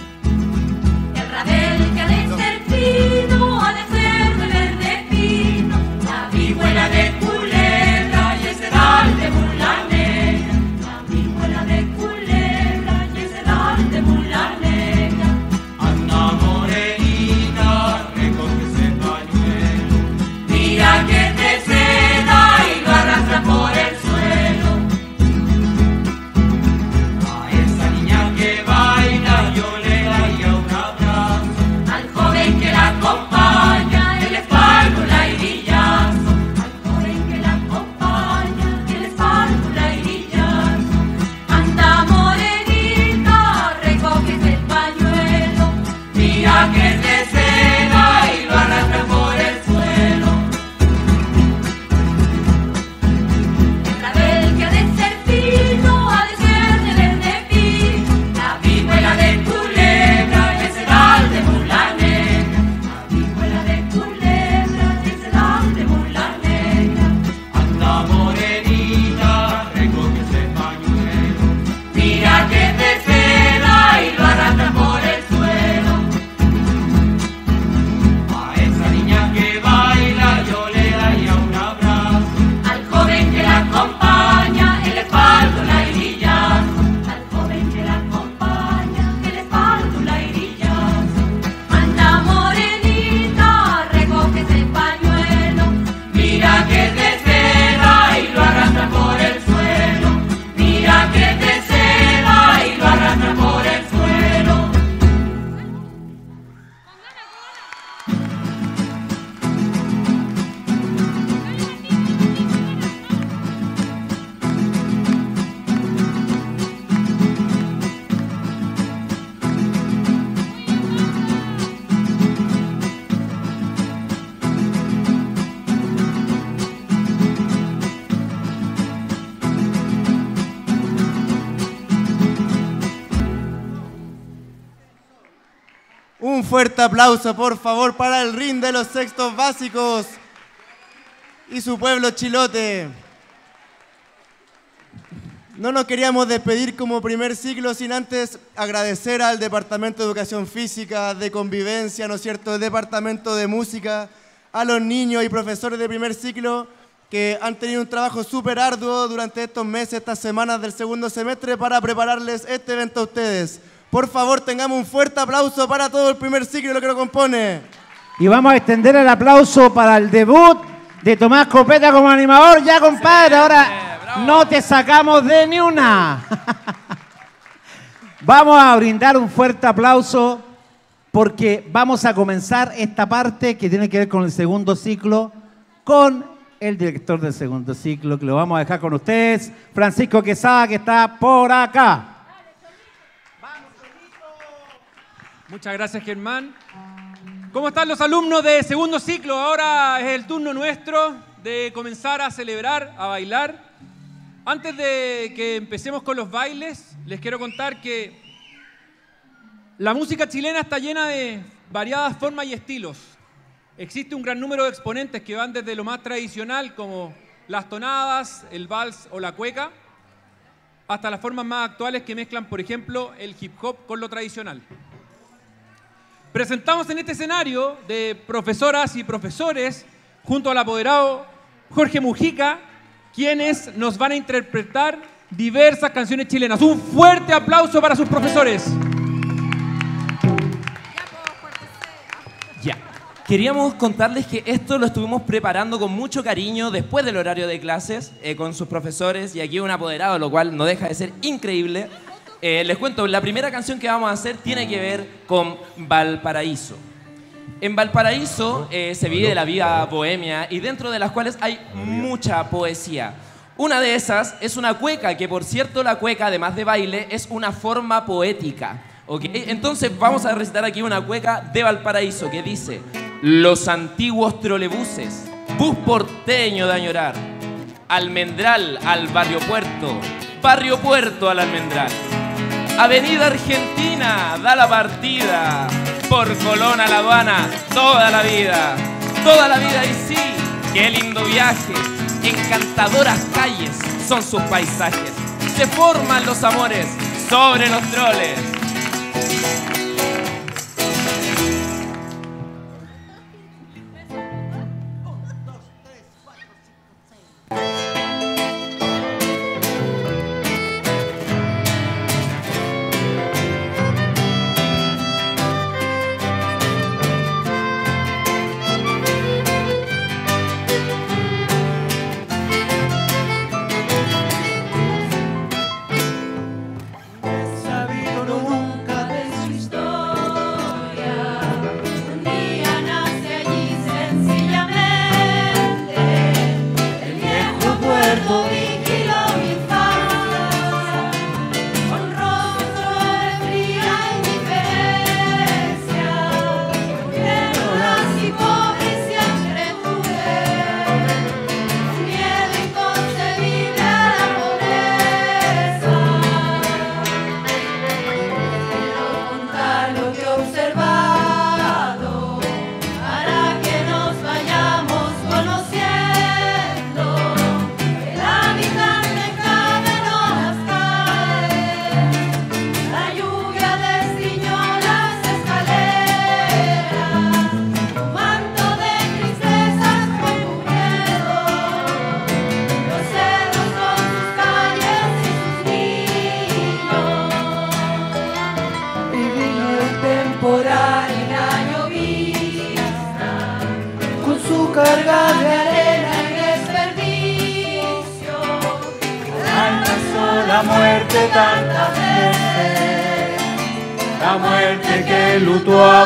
El rabel que ha de ser fino, ha de ser de verde pino. fuerte aplauso, por favor, para el RIN de los sextos básicos y su pueblo chilote. No nos queríamos despedir como primer ciclo sin antes agradecer al Departamento de Educación Física, de Convivencia, ¿no es cierto?, el Departamento de Música, a los niños y profesores de primer ciclo que han tenido un trabajo súper arduo durante estos meses, estas semanas del segundo semestre para prepararles este evento a ustedes. Por favor, tengamos un fuerte aplauso para todo el primer ciclo y lo que lo compone. Y vamos a extender el aplauso para el debut de Tomás Copeta como animador. Ya, compadre, ahora no te sacamos de ni una. Vamos a brindar un fuerte aplauso porque vamos a comenzar esta parte que tiene que ver con el segundo ciclo, con el director del segundo ciclo, que lo vamos a dejar con ustedes, Francisco Quesada, que está por acá. Muchas gracias, Germán. ¿Cómo están los alumnos de segundo ciclo? Ahora es el turno nuestro de comenzar a celebrar, a bailar. Antes de que empecemos con los bailes, les quiero contar que la música chilena está llena de variadas formas y estilos. Existe un gran número de exponentes que van desde lo más tradicional, como las tonadas, el vals o la cueca, hasta las formas más actuales que mezclan, por ejemplo, el hip hop con lo tradicional. Presentamos en este escenario de profesoras y profesores, junto al apoderado Jorge Mujica, quienes nos van a interpretar diversas canciones chilenas. Un fuerte aplauso para sus profesores. Ya. Queríamos contarles que esto lo estuvimos preparando con mucho cariño después del horario de clases con sus profesores y aquí un apoderado, lo cual no deja de ser increíble. Les cuento, la primera canción que vamos a hacer tiene que ver con Valparaíso. En Valparaíso se vive la vida bohemia y dentro de las cuales hay mucha poesía. Una de esas es una cueca, que por cierto la cueca, además de baile, es una forma poética. ¿Okay? Entonces vamos a recitar aquí una cueca de Valparaíso que dice: los antiguos trolebuses, bus porteño de añorar, Almendral al Barrio Puerto al Almendral, Avenida Argentina da la partida, por Colón a La Habana toda la vida y sí, qué lindo viaje, encantadoras calles son sus paisajes, se forman los amores sobre los troles. La muerte tantas veces, la muerte que lutó a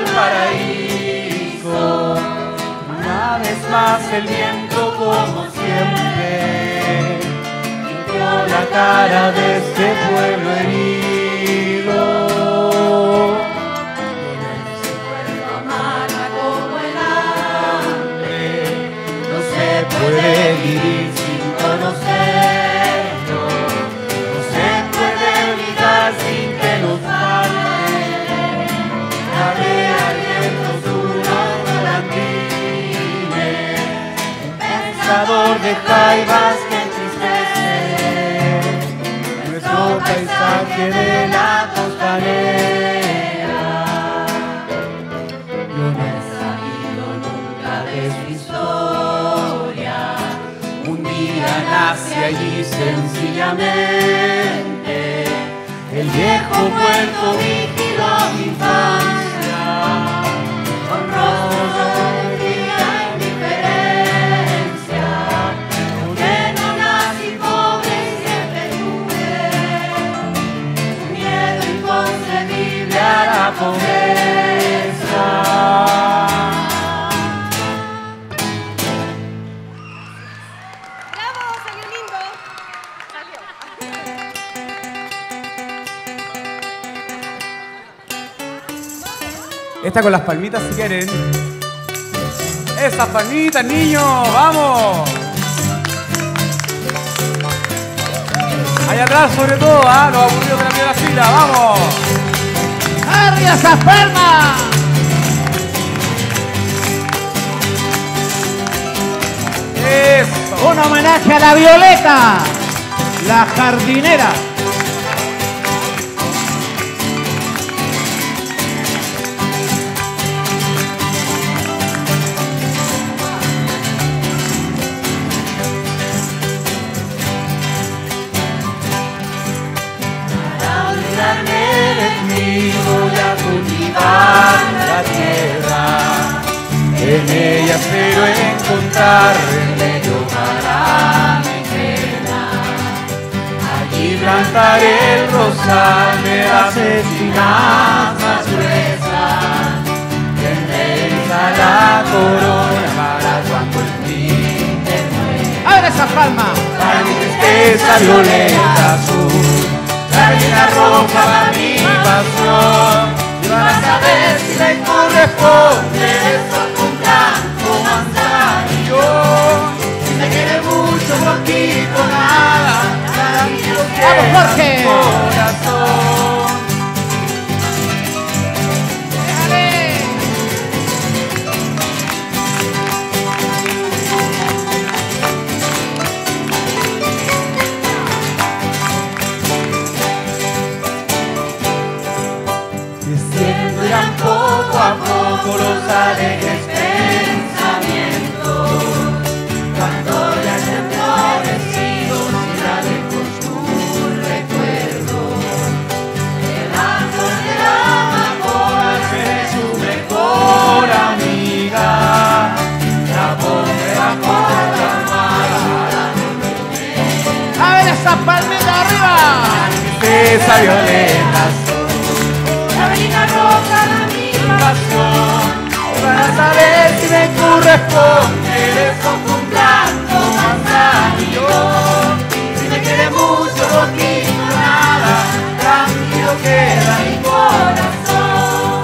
Valparaíso. Una vez más el viento, como siempre, pintó la cara de este pueblo herido. Se vuelve amarga como el hambre, no se puede vivir sin conocer. Sin que nos falte la de jaivas que entristecen nuestro paisaje de la costanera. Yo no he sabido nunca de su historia. Un día nace allí sencillamente. El viejo puerto vigiló mi infancia. Con rostros de alegría e indiferencia. Porque no nací pobre y siempre tuve un miedo inconcebible a la pobreza. Esta con las palmitas si quieren. Esas palmitas, niños, vamos. Allá atrás sobre todo, ¿ah? Los aburridos de la primera fila, vamos. ¡Arriba esas palmas! Eso. Un homenaje a la Violeta, la jardinera. Voy a cultivar la tierra, en ella espero encontrar remedio para mi pena. Allí plantaré el rosal de las espinas más gruesas, tendré la corona para cuando el fin te muera. ¡Abre esa palma! Para mi tristeza violeta azul, la reina roja para mi pasión, y van a saber si le corresponde eso con blanco manzanillo. Si me quiere mucho, poquito, nada, tranquilo que ¡Vamos, Jorge! mi corazón. Desciendan poco a poco los alegres pensamientos, cuando ya estén florecidos y la lejos un recuerdo. El árbol de la amapola seré su mejor amiga, la pondré bajo la almohada. ¡A ver esa palmita arriba! Esa violeta la reina roja de mi pasión, para saber si me corresponde eso con blanco manzanillo. Si me quiere mucho, poquito, nada, tranquilo queda mi corazón.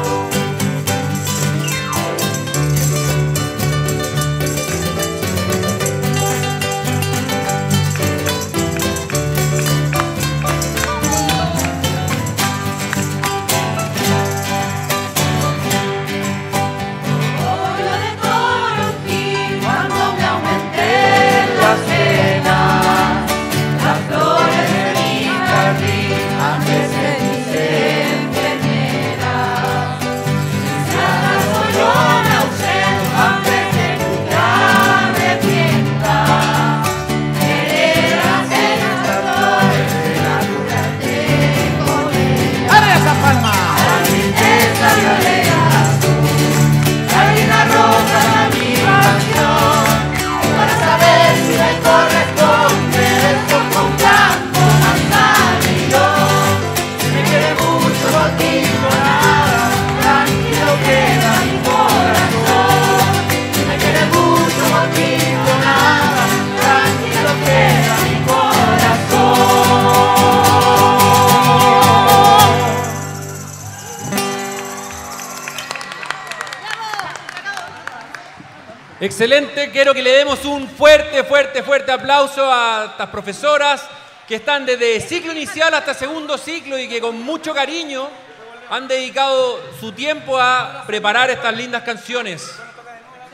Excelente, quiero que le demos un fuerte aplauso a estas profesoras que están desde ciclo inicial hasta segundo ciclo y que con mucho cariño han dedicado su tiempo a preparar estas lindas canciones.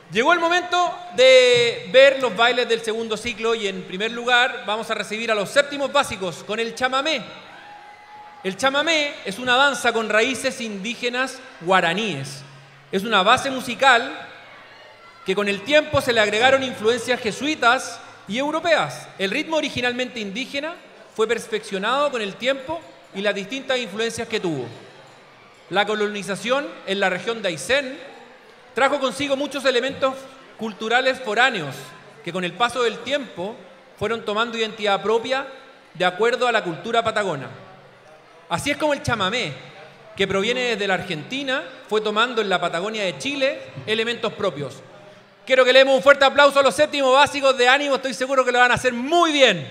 Llegó el momento de ver los bailes del segundo ciclo y en primer lugar vamos a recibir a los séptimos básicos con el chamamé. El chamamé es una danza con raíces indígenas guaraníes. Es una base musical que con el tiempo se le agregaron influencias jesuitas y europeas. El ritmo originalmente indígena fue perfeccionado con el tiempo y las distintas influencias que tuvo. La colonización en la región de Aysén trajo consigo muchos elementos culturales foráneos que con el paso del tiempo fueron tomando identidad propia de acuerdo a la cultura patagona. Así es como el chamamé, que proviene desde la Argentina, fue tomando en la Patagonia de Chile elementos propios. Quiero que le demos un fuerte aplauso a los séptimos básicos de ánimo, estoy seguro que lo van a hacer muy bien.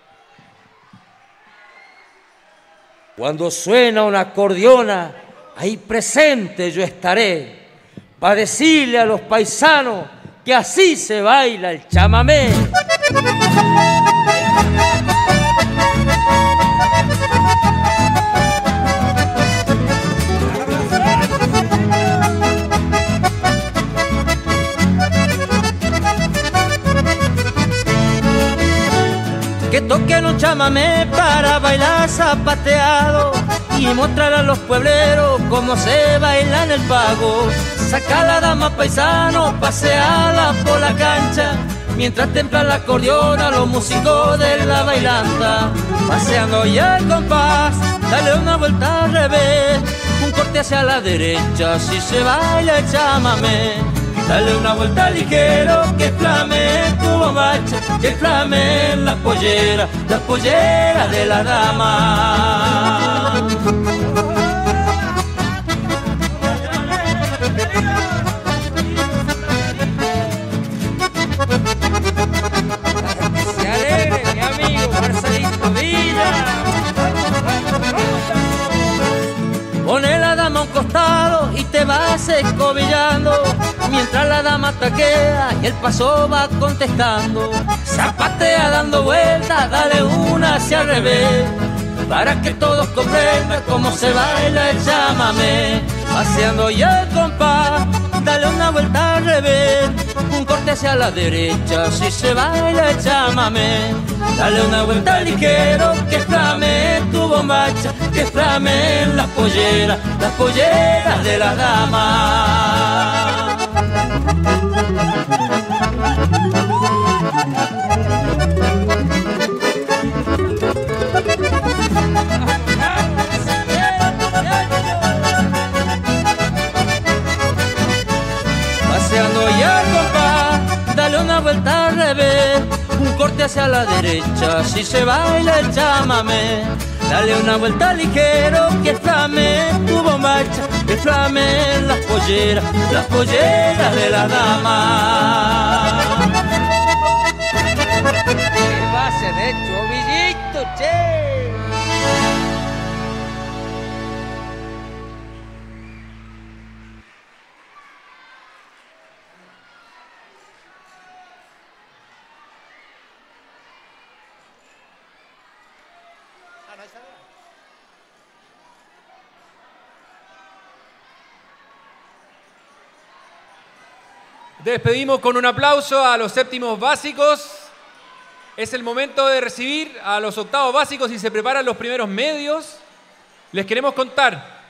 Cuando suena una acordeona, ahí presente yo estaré, para decirle a los paisanos que así se baila el chamamé. Que toquen un chamamé para bailar zapateado y mostrar a los puebleros cómo se baila en el pago. Saca a la dama paisano, paseala por la cancha, mientras templa la acordeona los músicos de la bailanta. Paseando ya el compás, dale una vuelta al revés, un corte hacia la derecha, si se baila el chamamé. Dale una vuelta ligero, que flame tu bombacha, que flame la pollera de la dama. Se alegre mi amigo Marcelito Villa. Pone la dama a un costado y te vas escobillando, mientras la dama taquea y el paso va contestando. Zapatea dando vueltas, dale una hacia el revés, para que todos comprendan cómo se baila el chamamé. Paseando ya el compás, dale una vuelta al revés, un corte hacia la derecha, si se baila el chamamé. Dale una vuelta ligero, que flame tu bombacha, que flame las polleras de la dama. Paseando ya el compás, dale una vuelta al revés, un corte hacia la derecha, si se baila el chamamé. Dale una vuelta ligero, que flame tu bombacha, que flame las polleras de la dama. ¿Qué va a ser de Chovillito, che? Despedimos con un aplauso a los séptimos básicos. Es el momento de recibir a los octavos básicos y se preparan los primeros medios. Les queremos contar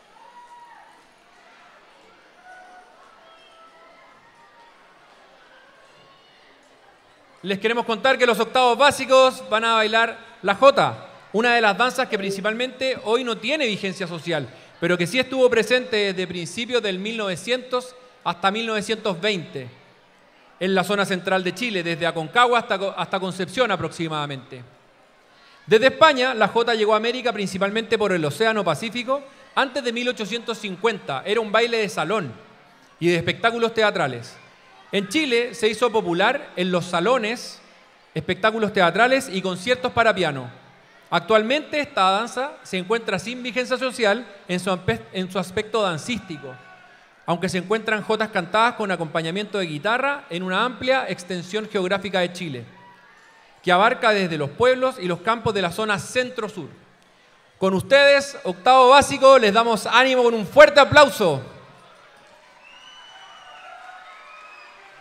que los octavos básicos van a bailar la jota, una de las danzas que principalmente hoy no tiene vigencia social, pero que sí estuvo presente desde principios del 1900 hasta 1920 en la zona central de Chile, desde Aconcagua hasta Concepción aproximadamente. Desde España, la jota llegó a América principalmente por el Océano Pacífico. Antes de 1850 era un baile de salón y de espectáculos teatrales. En Chile se hizo popular en los salones, espectáculos teatrales y conciertos para piano. Actualmente esta danza se encuentra sin vigencia social en su aspecto dancístico, aunque se encuentran jotas cantadas con acompañamiento de guitarra en una amplia extensión geográfica de Chile, que abarca desde los pueblos y los campos de la zona centro-sur. Con ustedes, octavo básico, les damos ánimo con un fuerte aplauso.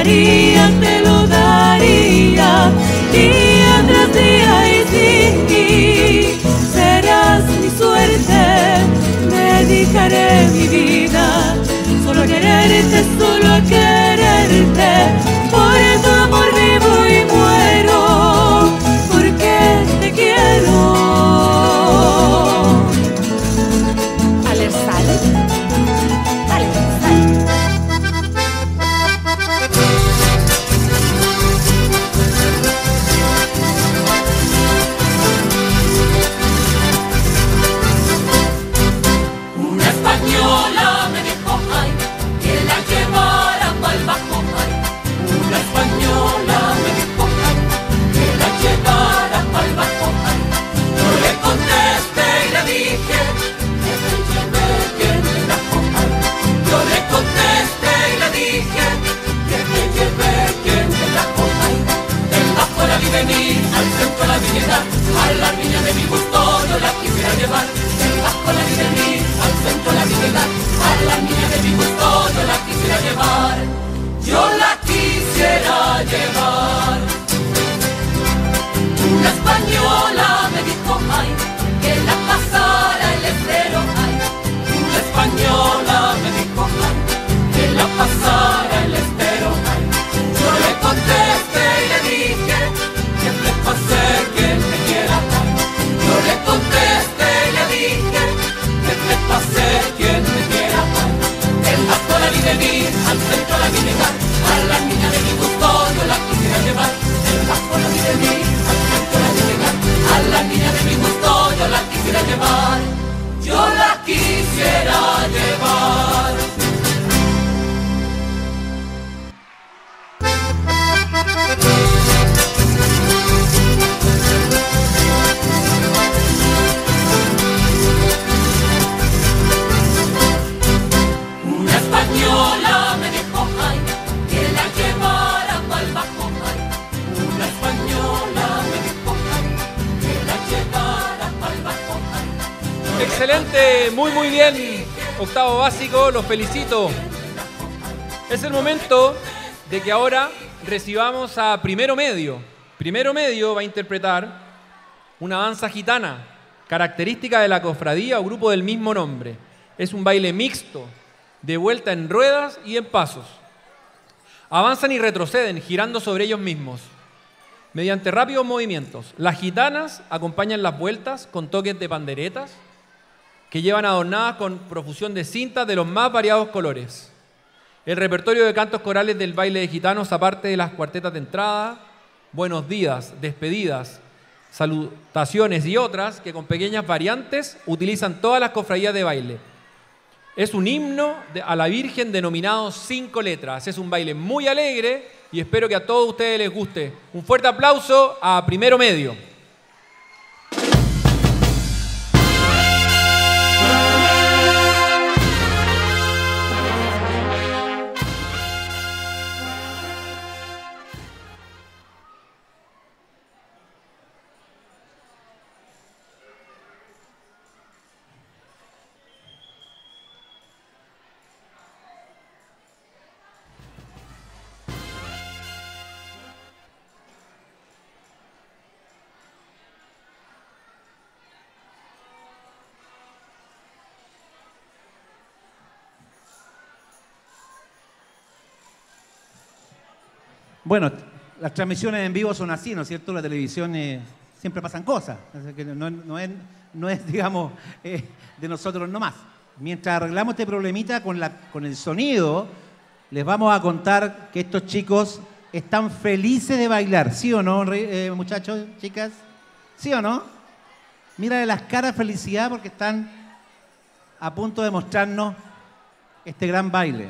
daría, te lo daría, día tras día y sin ti. Serás mi suerte, dedicaré mi vida solo a quererte, solo a quererte. Por tu amor vivo y muero, porque te quiero. Alersal. Una española me dijo, ay, que la llevara pa'l bajo, ay. Una española me dijo, ay, que la llevara pa'l bajo, ay. Yo le contesté y le dije, que me lleve, que me trajo, ay. Yo le contesté y le dije, que me lleve, que me trajo, ay. Del bajo la vi venir, al centro la vi llegar, a la niña de mi gusto yo la quisiera llevar. Del bajo la vi venir, al centro la vi llegar, a la niña de mi gusto yo la quisiera llevar. Yo la quisiera llevar. Una española me dijo, ay, que la pasara el estero, ay. Una española me dijo, ay, que la pasara el estero, ay. Yo le contesté y le dije, que me pase quien me quiera, ay. Yo le contesté y le dije, que me pase quien me quiera, ay. El bajo la vi venir, al centro la vi llegar, a la niña de mi gusto yo la quisiera llevar. El bajo la vi venir, al centro la vi llegar, a la niña de mi gusto yo la quisiera llevar. Yo la quisiera llevar. Una española me dijo, ay, que la llevara pa'l bajo, ay. Una española me dijo, ay, que la llevara pa'l bajo, ay. Excelente, muy bien. Octavo básico, los felicito. Es el momento de que ahora recibamos a primero medio. Primero medio va a interpretar una danza gitana, característica de la cofradía o grupo del mismo nombre. Es un baile mixto, de vuelta en ruedas y en pasos. Avanzan y retroceden, girando sobre ellos mismos, mediante rápidos movimientos. Las gitanas acompañan las vueltas con toques de panderetas, que llevan adornadas con profusión de cintas de los más variados colores. El repertorio de cantos corales del baile de gitanos, aparte de las cuartetas de entrada, buenos días, despedidas, salutaciones y otras, que con pequeñas variantes utilizan todas las cofradías de baile. Es un himno a la Virgen denominado 5 letras. Es un baile muy alegre y espero que a todos ustedes les guste. Un fuerte aplauso a primero medio. Bueno, las transmisiones en vivo son así, ¿no es cierto? La televisión siempre pasan cosas. Así que no es digamos, de nosotros nomás. Mientras arreglamos este problemita con el sonido, les vamos a contar que estos chicos están felices de bailar. ¿Sí o no, muchachos, chicas? ¿Sí o no? Mira de las caras felicidad porque están a punto de mostrarnos este gran baile.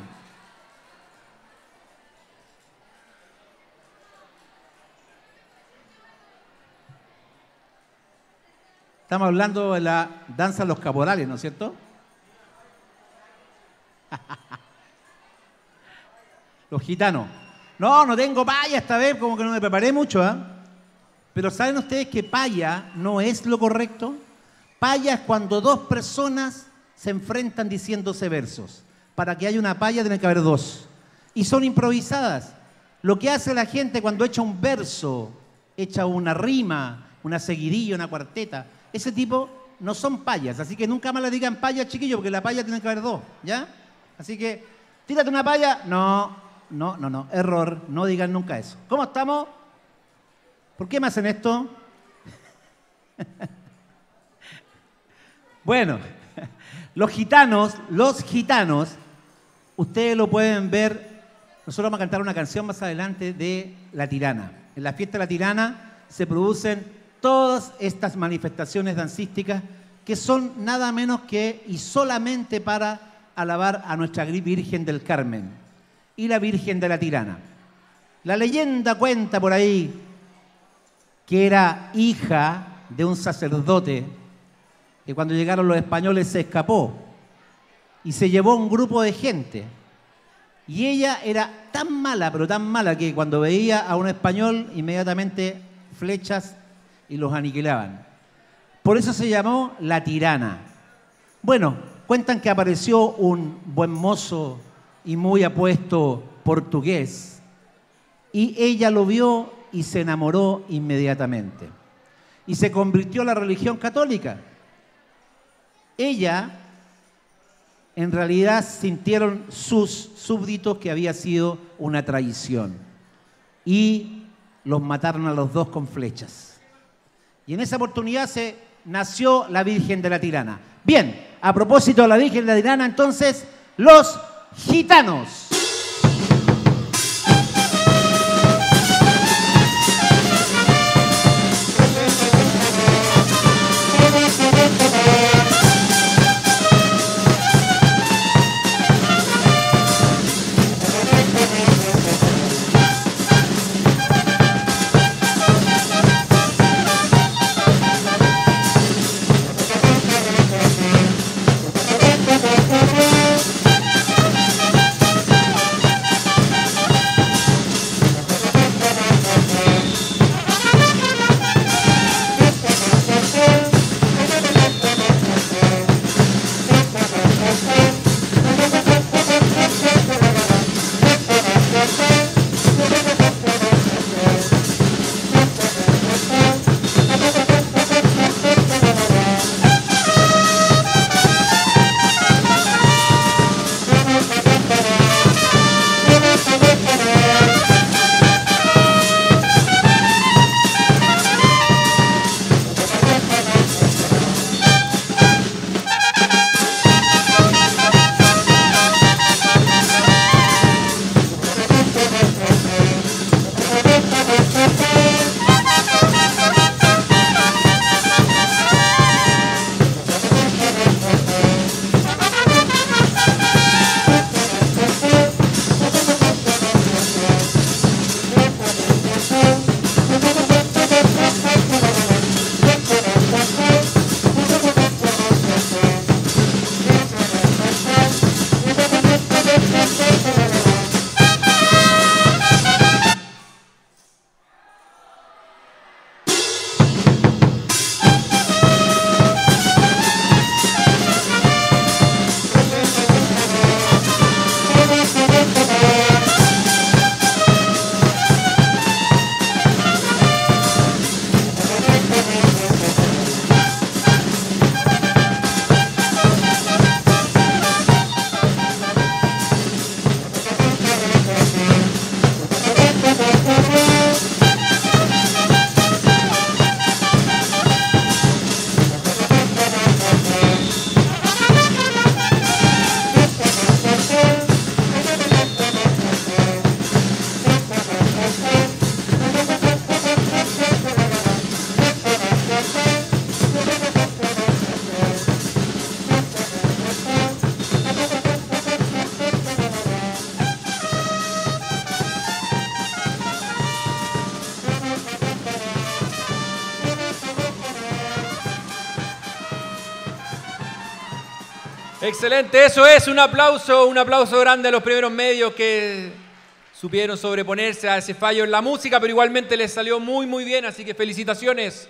Estamos hablando de la danza de los caporales, ¿no es cierto? Los gitanos. No tengo paya esta vez, como que no me preparé mucho, ¿eh? Pero ¿saben ustedes que paya no es lo correcto? Paya es cuando dos personas se enfrentan diciéndose versos. Para que haya una paya tiene que haber dos. Y son improvisadas. Lo que hace la gente cuando echa un verso, echa una rima, una seguidilla, una cuarteta, ese tipo no son payas, así que nunca más le digan payas, chiquillos, porque la paya tiene que haber dos, ¿ya? Así que, tírate una paya, no, error, no digan nunca eso. ¿Cómo estamos? ¿Por qué me hacen esto? Bueno, los gitanos, ustedes lo pueden ver, nosotros vamos a cantar una canción más adelante de La Tirana. En la fiesta de La Tirana se producen todas estas manifestaciones dancísticas que son nada menos que y solamente para alabar a nuestra Virgen del Carmen y la Virgen de La Tirana. La leyenda cuenta por ahí que era hija de un sacerdote que cuando llegaron los españoles se escapó y se llevó un grupo de gente. Y ella era tan mala, pero tan mala, que cuando veía a un español, inmediatamente flechas y los aniquilaban. Por eso se llamó La Tirana. Bueno, cuentan que apareció un buen mozo y muy apuesto portugués, y ella lo vio y se enamoró inmediatamente. Y se convirtió a la religión católica. Ella, en realidad, sintieron sus súbditos que había sido una traición. Y los mataron a los dos con flechas. Y en esa oportunidad nació la Virgen de La Tirana. Bien, a propósito de la Virgen de La Tirana, entonces, los gitanos. Excelente, eso es, un aplauso grande a los primeros medios que supieron sobreponerse a ese fallo en la música, pero igualmente les salió muy bien, así que felicitaciones.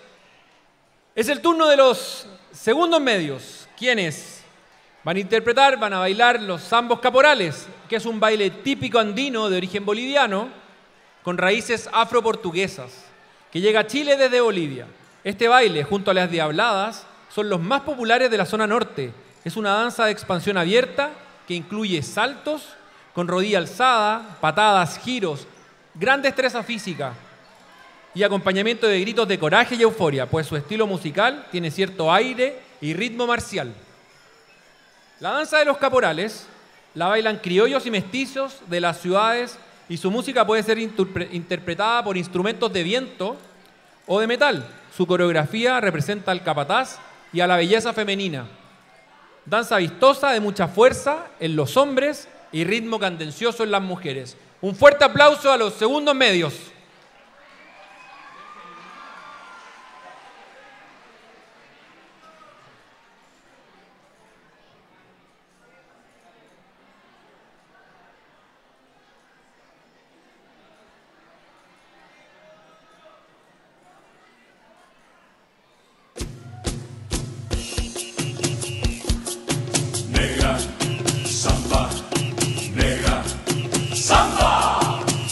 Es el turno de los segundos medios, quienes van a interpretar, van a bailar los zambos caporales, que es un baile típico andino de origen boliviano, con raíces afroportuguesas, que llega a Chile desde Bolivia. Este baile, junto a las diabladas, son los más populares de la zona norte. Es una danza de expansión abierta que incluye saltos, con rodilla alzada, patadas, giros, gran destreza física y acompañamiento de gritos de coraje y euforia, pues su estilo musical tiene cierto aire y ritmo marcial. La danza de los caporales la bailan criollos y mestizos de las ciudades y su música puede ser interpretada por instrumentos de viento o de metal. Su coreografía representa al capataz y a la belleza femenina. Danza vistosa de mucha fuerza en los hombres y ritmo cadencioso en las mujeres. Un fuerte aplauso a los segundos medios. Negra, samba, negra, samba.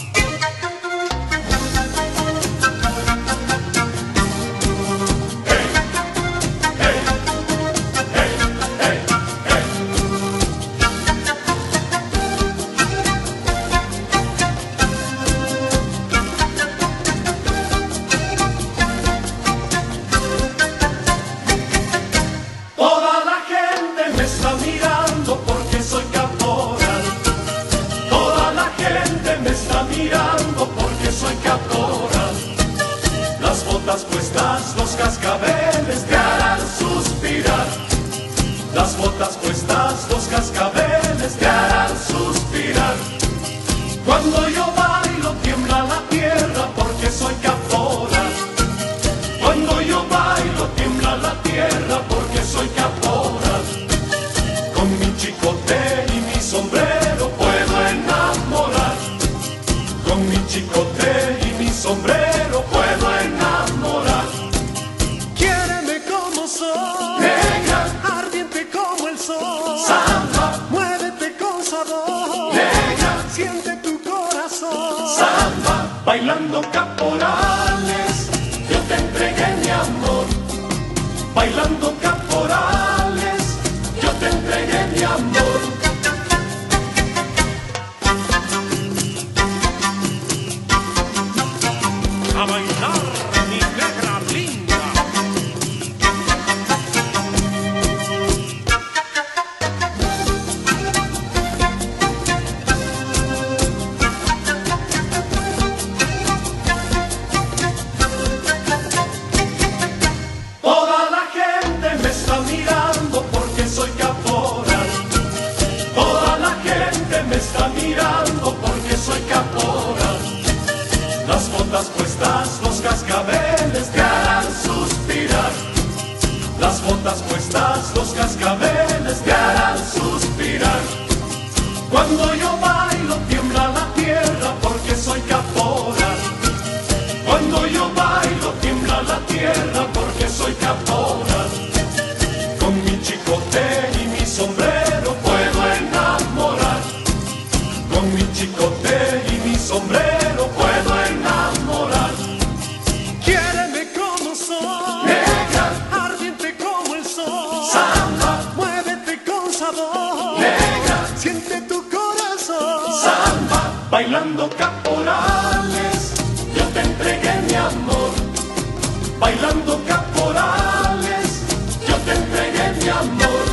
Toda la gente me está mirando porque soy caporal. Toda la gente me está mirando porque soy caporal. Las botas puestas, los cascabeles te harán suspirar. Las botas puestas, los cascabeles te harán suspirar. Cuando yo bailo tiembla la tierra porque soy caporal. Cuando yo bailo tiembla la tierra porque soy caporal. Con mi chicote y mi sombrero puedo enamorar. Con mi chicote y mi sombrero puedo enamorar. Quiéreme como soy, Negra, ardiente como el sol. samba, Muévete con sabor, negra, siente tu corazón. samba. Bailando caporales, yo te entregué mi amor. Bailando caporales, yo te entregué mi amor. A bailar, mi negra linda. Toda la gente me está mirando porque soy caporal. Toda la gente me está mirando porque soy caporal. Las botas puestas, los cascabeles te harán suspirar. Las botas puestas, los cascabeles te harán suspirar. Cuando yo bailo tiembla la tierra porque soy caporal. Cuando yo bailo tiembla la tierra porque soy caporal. Con mi chicote y mi sombrero puedo enamorar. Con mi chicote y mi sombrero puedo enamorar. Quiéreme como soy, Negra, ardiente como el sol. samba, Muévete con sabor, negra, siente tu corazón. samba. Bailando caporales, yo te entregué mi amor. Bailando caporales, yo te entregué mi amor.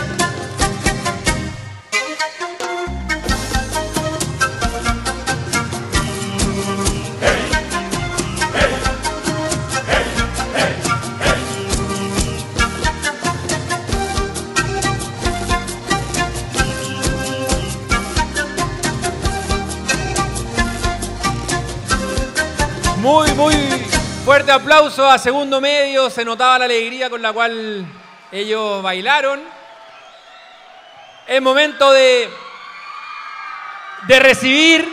Muy fuerte aplauso a segundo medio. Se notaba la alegría con la cual ellos bailaron. Es momento de recibir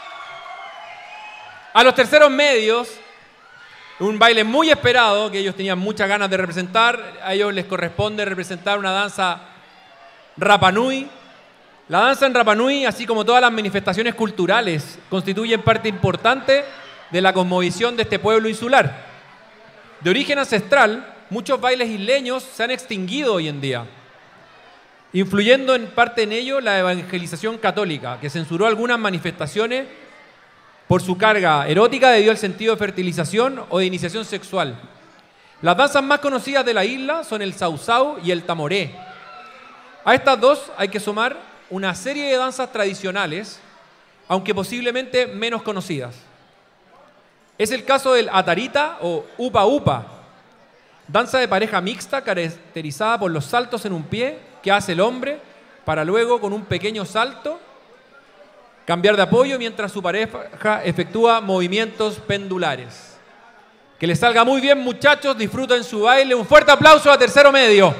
a los terceros medios. Un baile muy esperado que ellos tenían muchas ganas de representar. A ellos les corresponde representar una danza Rapa Nui. La danza en Rapa Nui, así como todas las manifestaciones culturales, constituyen parte importante de la cosmovisión de este pueblo insular. De origen ancestral, muchos bailes isleños se han extinguido hoy en día, influyendo en parte en ello la evangelización católica, que censuró algunas manifestaciones por su carga erótica debido al sentido de fertilización o de iniciación sexual. Las danzas más conocidas de la isla son el sausau y el tamoré. A estas dos hay que sumar una serie de danzas tradicionales, aunque posiblemente menos conocidas. Es el caso del atarita o upa upa, danza de pareja mixta caracterizada por los saltos en un pie que hace el hombre para luego con un pequeño salto cambiar de apoyo mientras su pareja efectúa movimientos pendulares. Que les salga muy bien, muchachos, disfruten su baile. Un fuerte aplauso a Tercero Medio.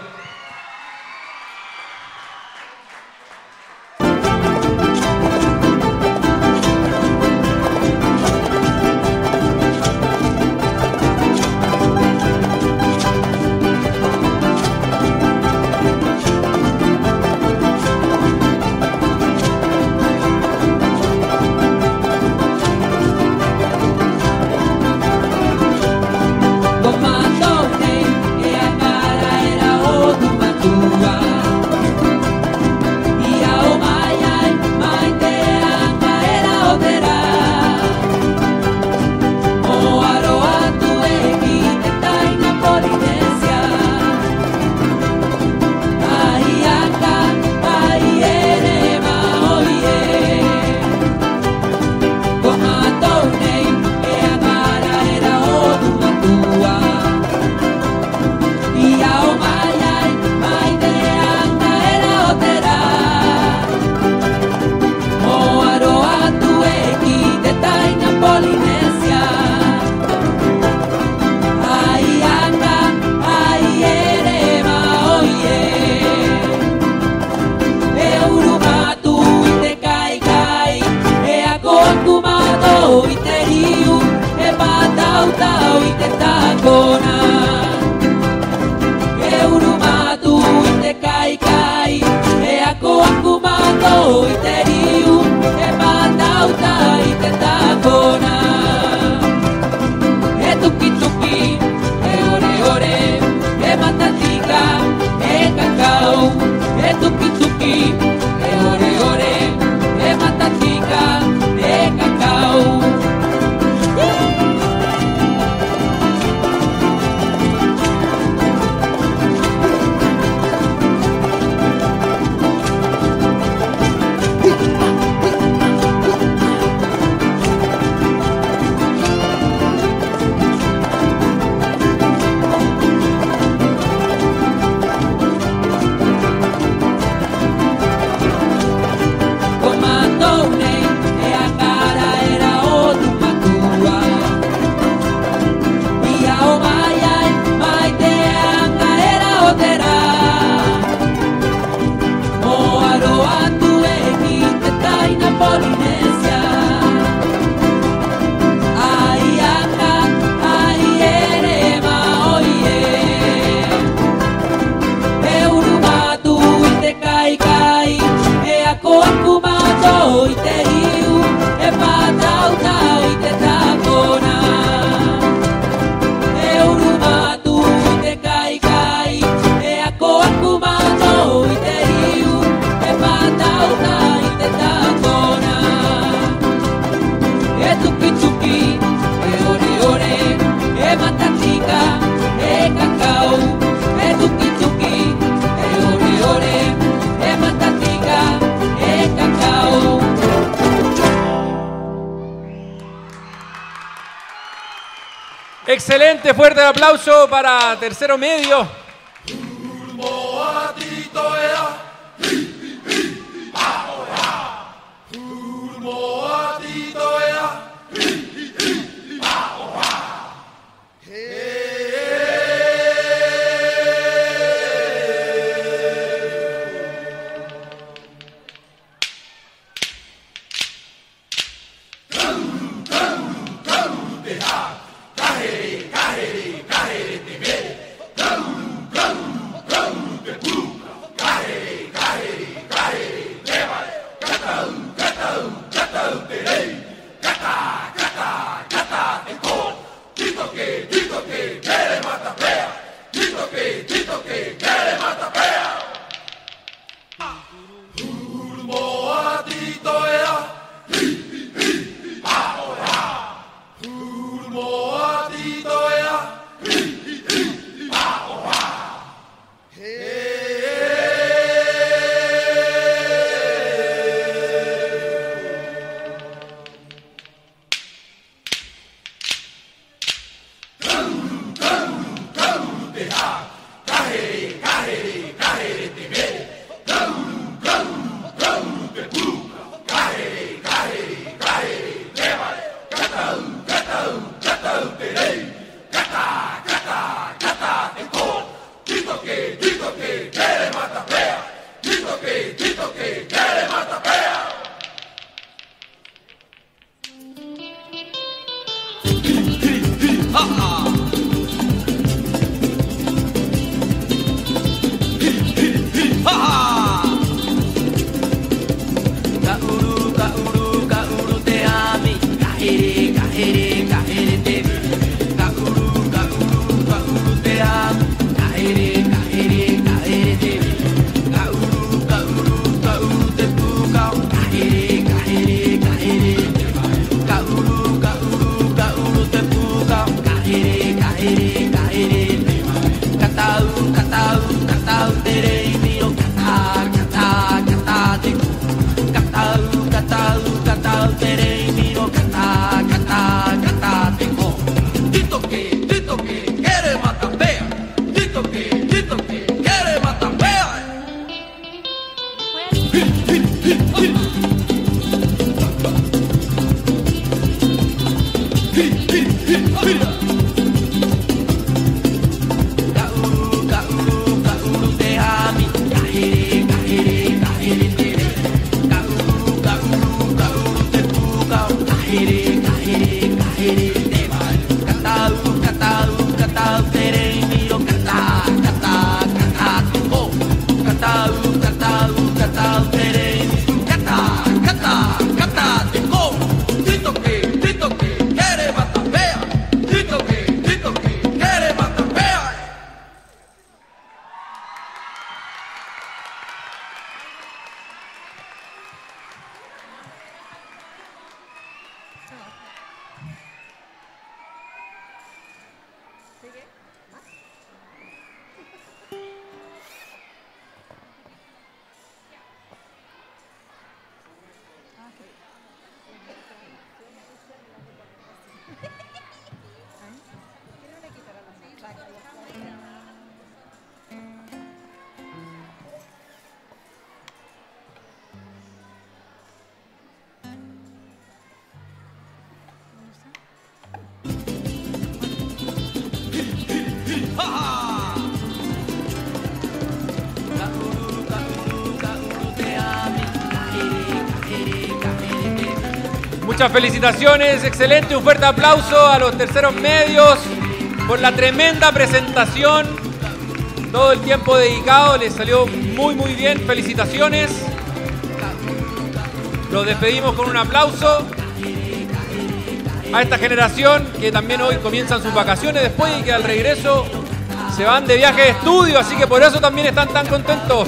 Excelente, fuerte aplauso para Tercero Medio. Muchas felicitaciones, excelente, un fuerte aplauso a los terceros medios por la tremenda presentación, todo el tiempo dedicado, les salió muy bien, felicitaciones. Los despedimos con un aplauso a esta generación que también hoy comienzan sus vacaciones después y que al regreso se van de viaje de estudio, así que por eso también están tan contentos.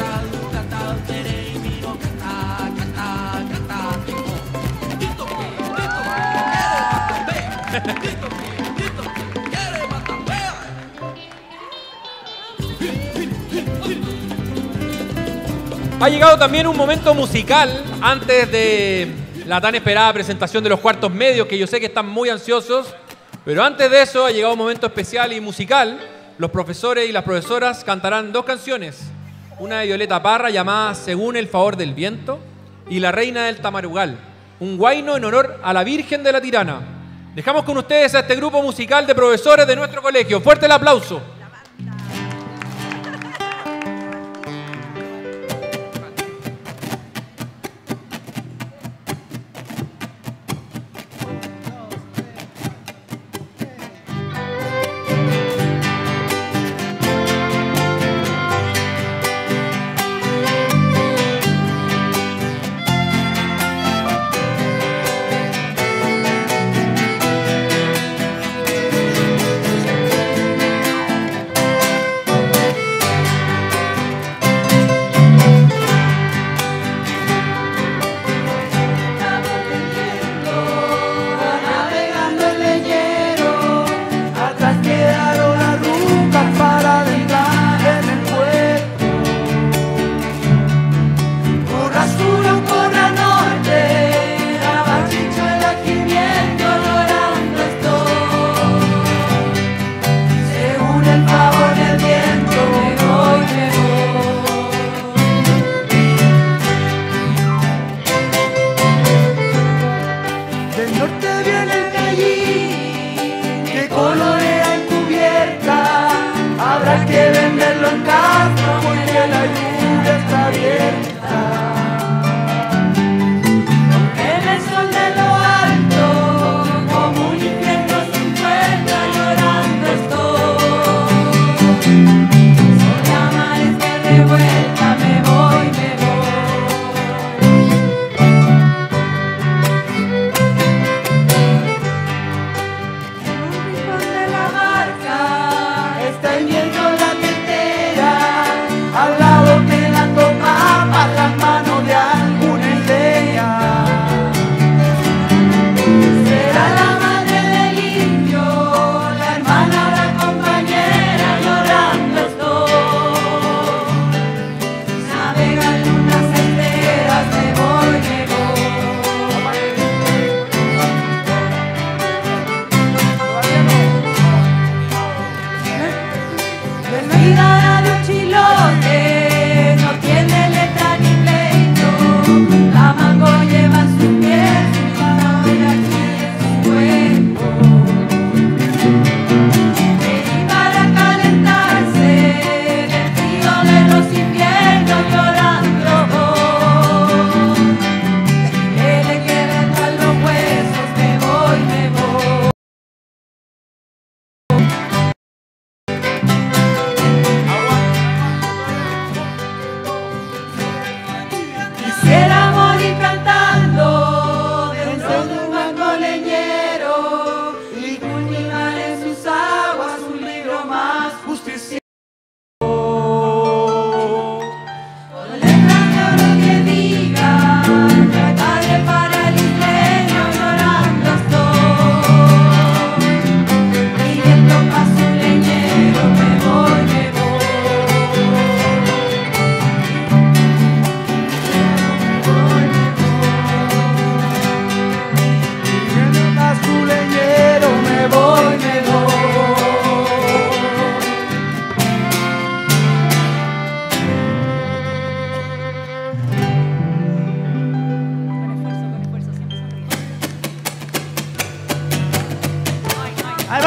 Ha llegado también un momento musical antes de la tan esperada presentación de los cuartos medios, que yo sé que están muy ansiosos, pero antes de eso ha llegado un momento especial y musical. Los profesores y las profesoras cantarán dos canciones, una de Violeta Parra llamada Según el favor del viento y La reina del Tamarugal, un huayno en honor a la Virgen de la Tirana. Dejamos con ustedes a este grupo musical de profesores de nuestro colegio. Fuerte el aplauso.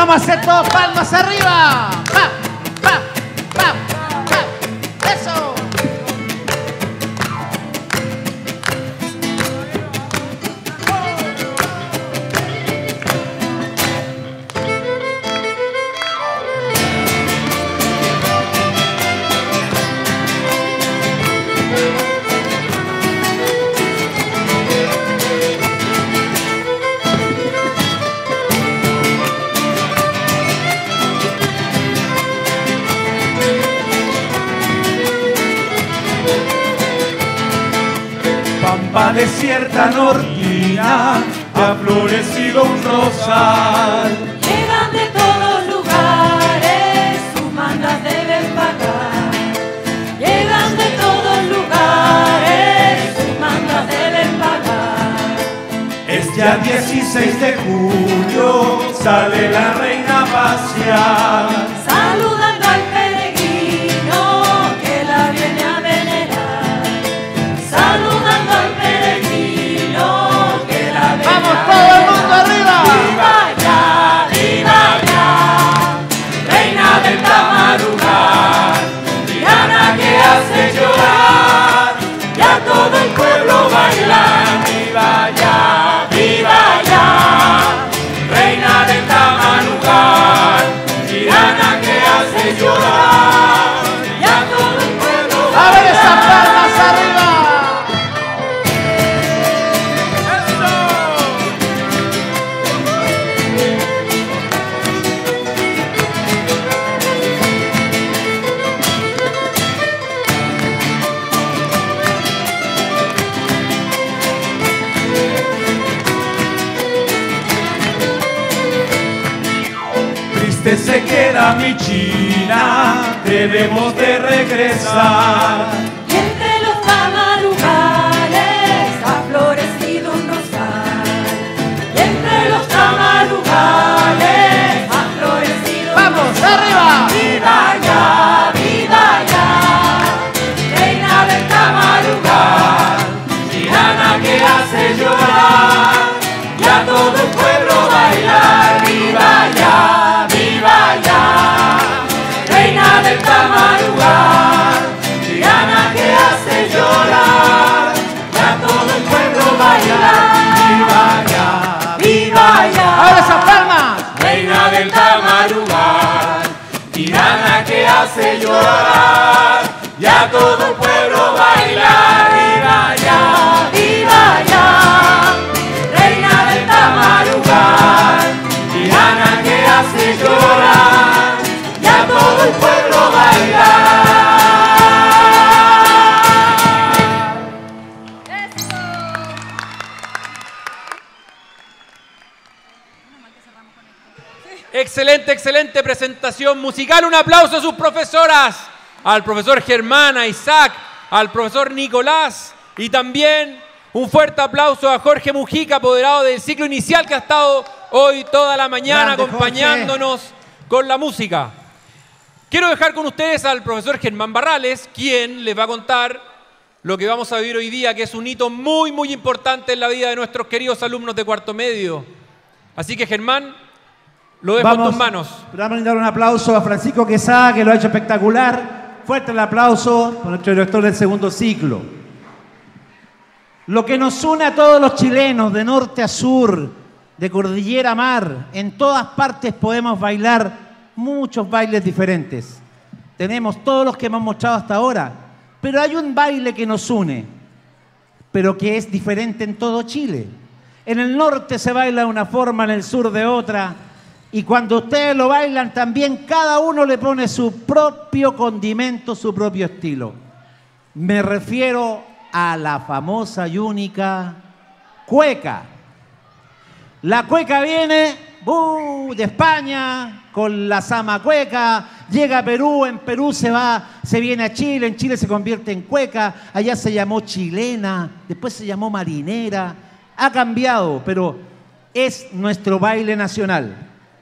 vamos a hacer todos palmas arriba. ¡Pa! ¡Pa! ¡Pa! ¡Pa! ¡Eso! Pampa desierta nortina, ha florecido un rosal. Llegan de todos lugares, sus mandas deben pagar. Llegan de todos lugares, sus mandas deben pagar. Es ya 16 de julio, sale la reina a pasear. Saludando al peregrino que la viene a venerar. Saludando al peregrino que la viene ¡vamos a todo el venerar. mundo arriba! Viva ya, reina del Tamarugal, tirana que hace llorar y a todo el pueblo bailar. Viva ya, reina del Tamarugal, tirana que hace llorar y a todo el pueblo ¡A ver esas palmas arriba! Triste se queda mi China, debemos de regresar. Y entre los tamarugales ha florecido un rosal. Y entre los tamarugales ha florecido un ¡Vamos, rosal. arriba! Viva ya, reina del Tamarugal, Tirana que hace llorar y a todo el pueblo bailar. Viva ya, reina del Tamarugal, tirana que hace llorar y a todo el pueblo bailar. Viva ya, ¡Ahora esas palmas! reina del Tamarugal, tirana que hace llorar y a todo el pueblo bailar. Viva ya, reina del Tamarugal, tirana que hace llorar y a todo el pueblo bailar. Excelente, excelente presentación musical. Un aplauso a sus profesoras, al profesor Germán, a Isaac, al profesor Nicolás y también un fuerte aplauso a Jorge Mujica, apoderado del ciclo inicial que ha estado hoy toda la mañana Grande, acompañándonos con la música. Quiero dejar con ustedes al profesor Germán Barrales, quien les va a contar lo que vamos a vivir hoy día, que es un hito muy, muy importante en la vida de nuestros queridos alumnos de cuarto medio. Así que, Germán, lo dejo en tus manos. Vamos a dar un aplauso a Francisco Quesada, que lo ha hecho espectacular. Fuerte el aplauso por nuestro director del segundo ciclo. Lo que nos une a todos los chilenos, de norte a sur, de cordillera a mar, en todas partes podemos bailar muchos bailes diferentes. Tenemos todos los que hemos mostrado hasta ahora, pero hay un baile que nos une, pero que es diferente en todo Chile. En el norte se baila de una forma, en el sur de otra, y cuando ustedes lo bailan también cada uno le pone su propio condimento, su propio estilo. Me refiero a la famosa y única cueca. La cueca viene de España con la sama cueca, llega a Perú, en Perú se viene a Chile, en Chile se convierte en cueca, allá se llamó chilena, después se llamó marinera, ha cambiado, pero es nuestro baile nacional.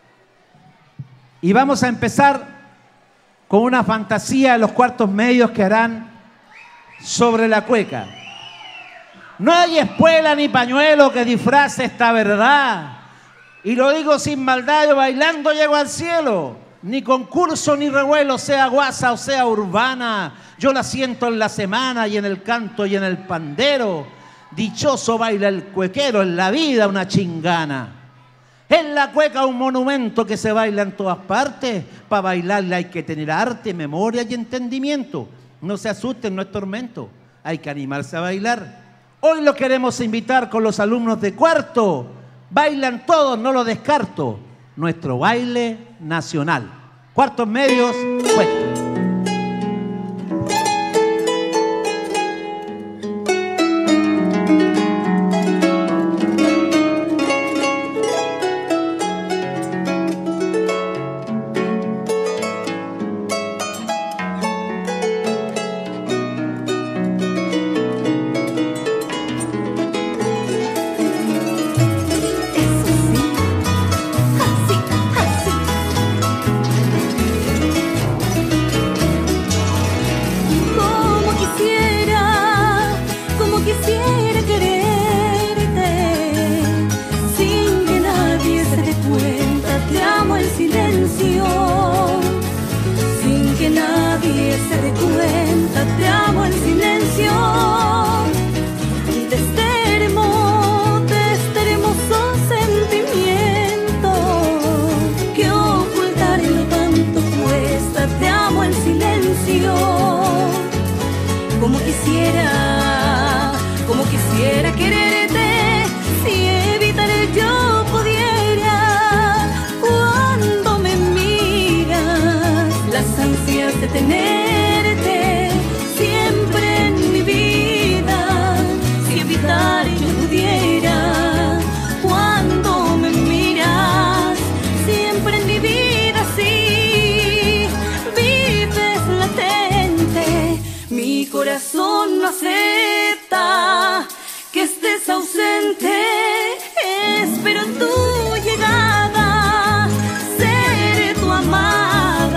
Y vamos a empezar con una fantasía de los cuartos medios que harán sobre la cueca. No hay espuela ni pañuelo que disfrace esta verdad. Y lo digo sin maldad, yo bailando llego al cielo. Ni concurso ni revuelo, sea guasa o sea urbana. Yo la siento en la semana y en el canto y en el pandero. Dichoso baila el cuequero, en la vida una chingana. En la cueca un monumento que se baila en todas partes. Para bailarla hay que tener arte, memoria y entendimiento. No se asusten, no es tormento. Hay que animarse a bailar. Hoy lo queremos invitar con los alumnos de cuarto. Bailan todos, no lo descarto. Nuestro baile nacional. Cuartos medios, cuesta. Tenerte siempre en mi vida, si evitar yo pudiera, cuando me miras, siempre en mi vida, sí, vives latente, mi corazón no acepta que estés ausente, espero tu llegada, seré tu amada.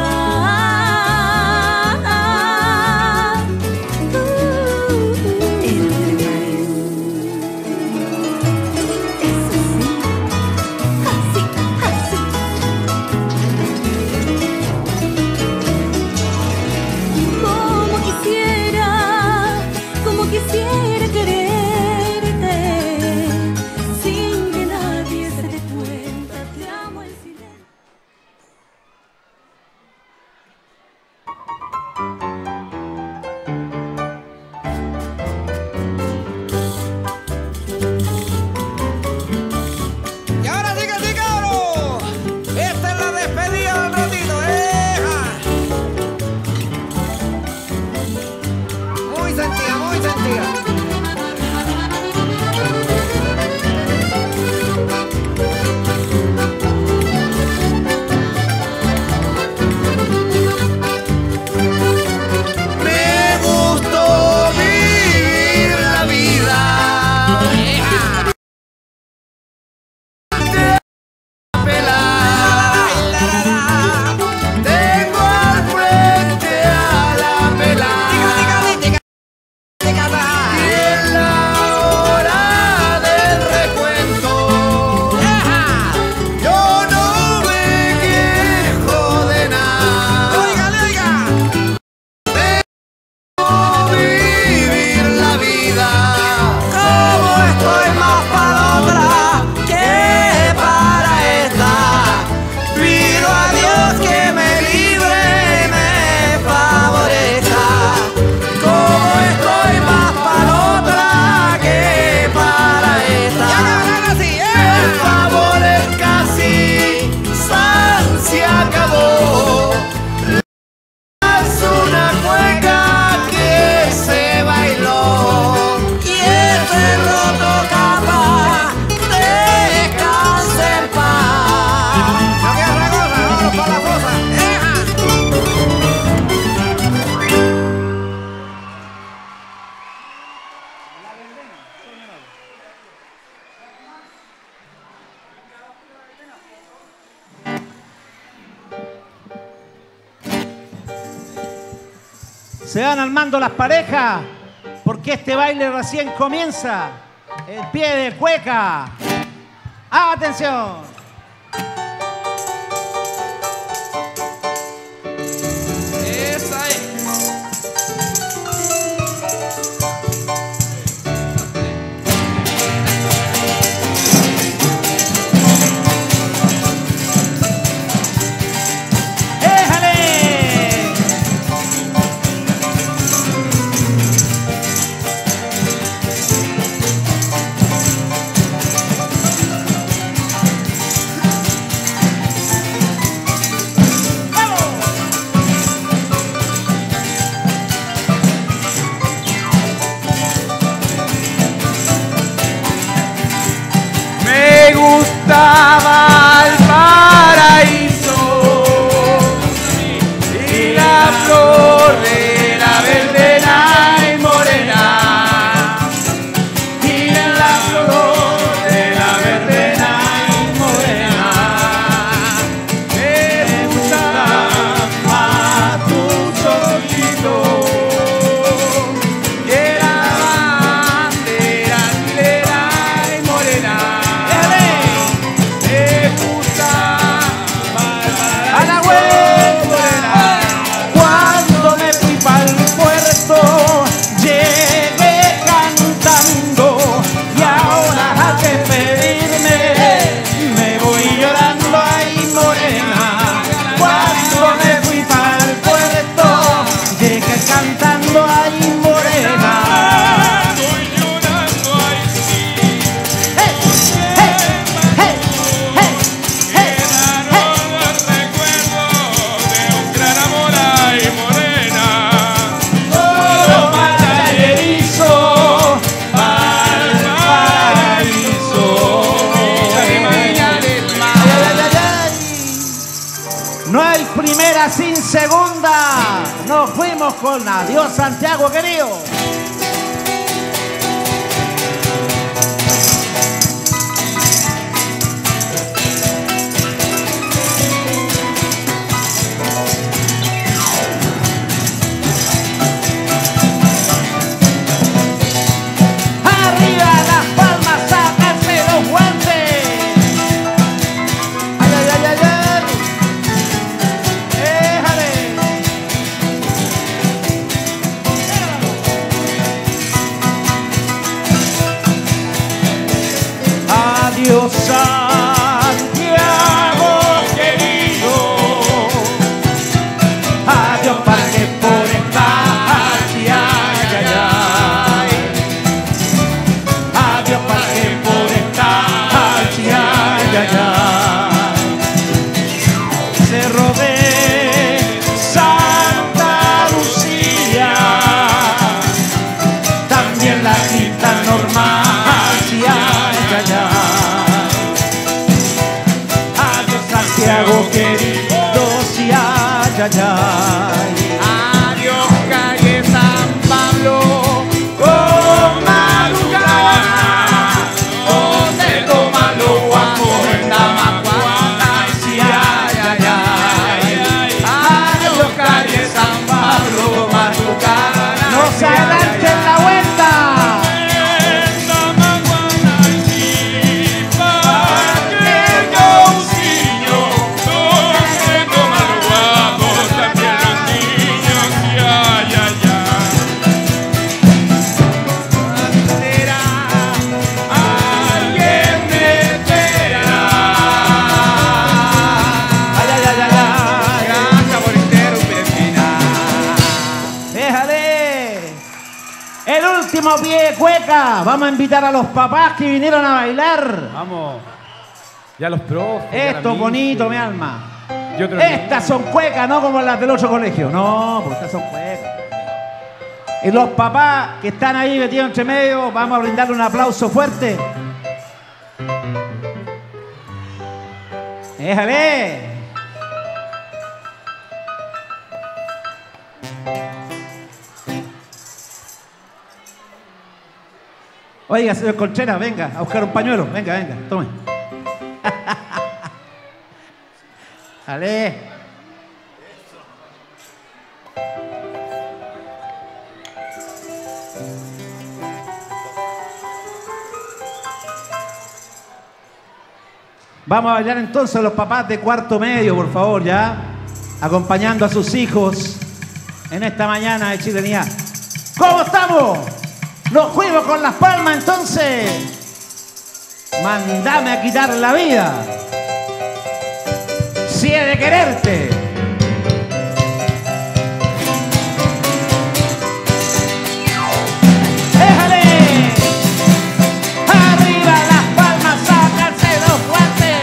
Se van armando las parejas, porque este baile recién comienza. El pie de cueca. ¡Atención! Primera sin segunda. Nos fuimos con Adiós Santiago querido. Adiós Santiago querido, adiós Parque Forestal, ay, ay, ay. Adiós Parque Forestal, ay, ay, ay. Cerro de Santa Lucía, también la quinta normal, ay, ay, ay. Santiago querido, si ay, ay, ay. Adiós calle San Pablo, con madrugada, donde toman los guapos en Damacuana, si ay, ay, ay. Adiós calle San Pablo, madrugada, no se adelanten la vuelta. Último pie de cueca. Vamos a invitar a los papás que vinieron a bailar. Vamos. Ya los profes. Esto es bonito, mi alma. Estas son cuecas, no como las del otro colegio. No, porque estas son cuecas. Y los papás que están ahí metidos entre medio, vamos a brindarle un aplauso fuerte. ¡Déjale! Oiga, señor Colchera, venga a buscar un pañuelo. Venga, venga, tome. Dale. Vamos a bailar entonces los papás de cuarto medio, por favor, ya. Acompañando a sus hijos en esta mañana de chilenidad. ¿Cómo estamos? Nos fuimos con las palmas entonces. Mándame a quitar la vida. Si he de quererte. ¡Déjale! ¡Arriba las palmas! ¡Sácanse los guantes!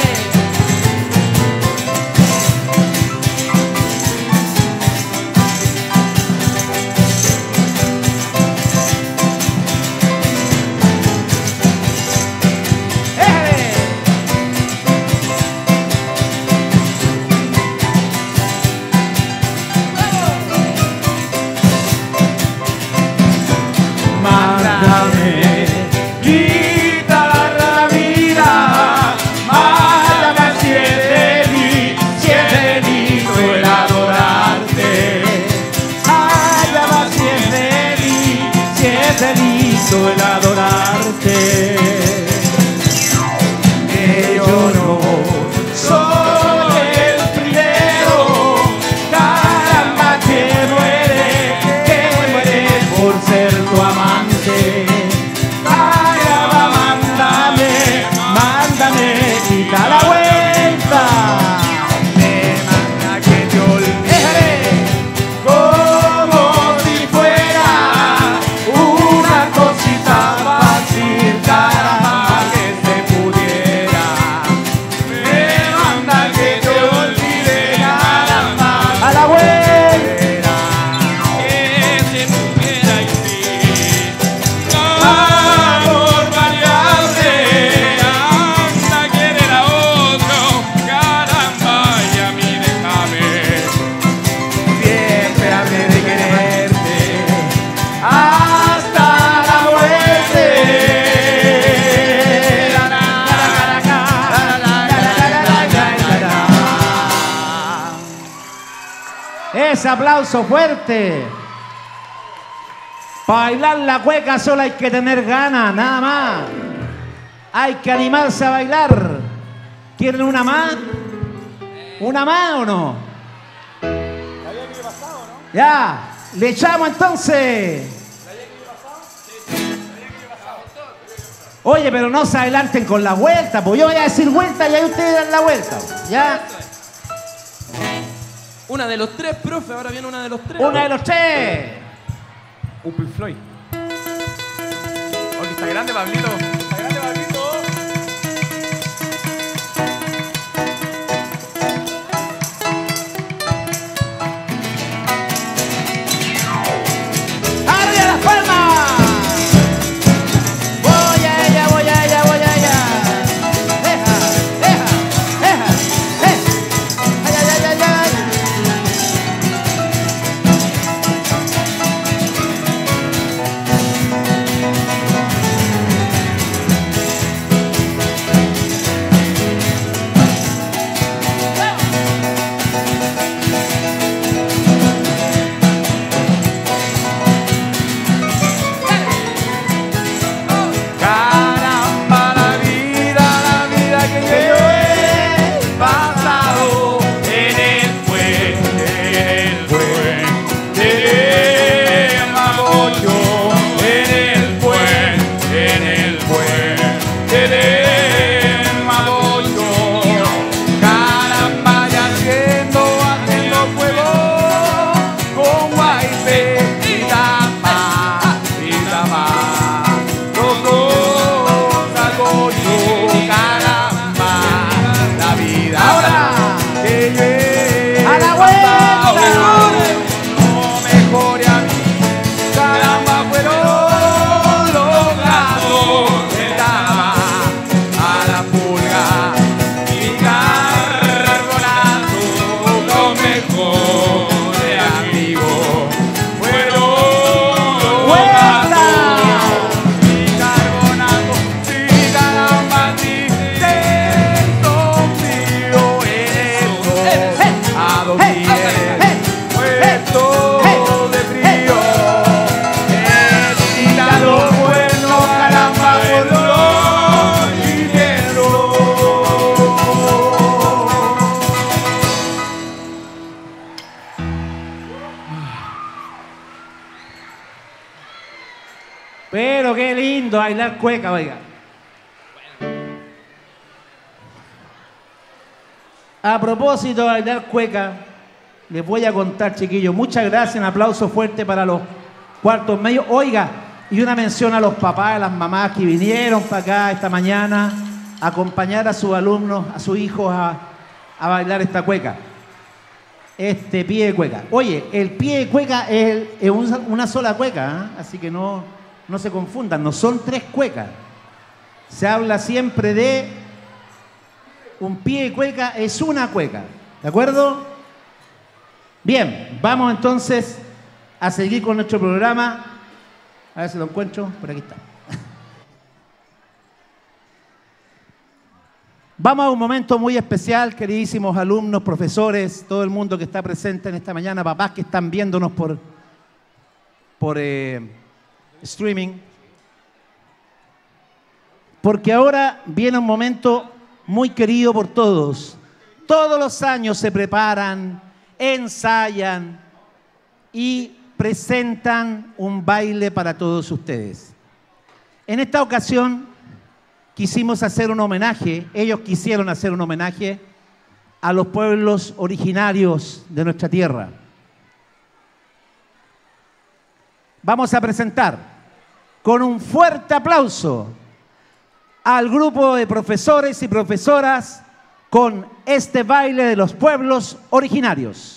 Ese aplauso fuerte. Para bailar la cueca solo hay que tener ganas, nada más. Hay que animarse a bailar. ¿Quieren una más? ¿Una más o no? Ya, le echamos entonces. Oye, pero no se adelanten con la vuelta, pues yo voy a decir vuelta y ahí ustedes dan la vuelta. ¿Ya? Una de los tres, profe, ahora viene una de los tres. Una de los tres. Upil Floyd. Oye, está grande, Pablito. Está grande, Pablito. ¡Arriba las palmas! Voy a ella, voy a ella, voy a ella. Deja, deja, deja. Ay, ay, ay, ay, ay. Caramba, la vida que yo he pasado en el puente de Magoyo, en el puente de Magoyo. Caramba, y haciendo fuego con guaype y tapa, caramba, la vida. Ahora que yo he ¡a la pasado, vuelta! no mejore a mí. Caramba, fueron los gatos que daban a la pulga y carbonato. Los mejores amigos fueron los gatos y carbonato. Sí, caramba, sí, dentro mío eres a dormir. Muerto de frío, lo bueno, caramba, dolor y miedo. Pero qué lindo bailar cueca, oiga. A propósito de bailar cueca, les voy a contar, chiquillos. Muchas gracias, un aplauso fuerte para los cuartos medios. Oiga, y una mención a los papás, a las mamás que vinieron para acá esta mañana a acompañar a sus alumnos, a sus hijos a bailar esta cueca. Este pie de cueca. Oye, el pie de cueca es una sola cueca, ¿eh? Así que no se confundan, no son tres cuecas. Se habla siempre de un pie de cueca, es una cueca. ¿De acuerdo? Bien, vamos entonces a seguir con nuestro programa. A ver si lo encuentro. Por aquí está. Vamos a un momento muy especial, queridísimos alumnos, profesores, todo el mundo que está presente en esta mañana, papás que están viéndonos por streaming. Porque ahora viene un momento muy querido por todos. Todos los años se preparan, ensayan y presentan un baile para todos ustedes. En esta ocasión quisimos hacer un homenaje, ellos quisieron hacer un homenaje a los pueblos originarios de nuestra tierra. Vamos a presentar con un fuerte aplauso al grupo de profesores y profesoras con este baile de los pueblos originarios.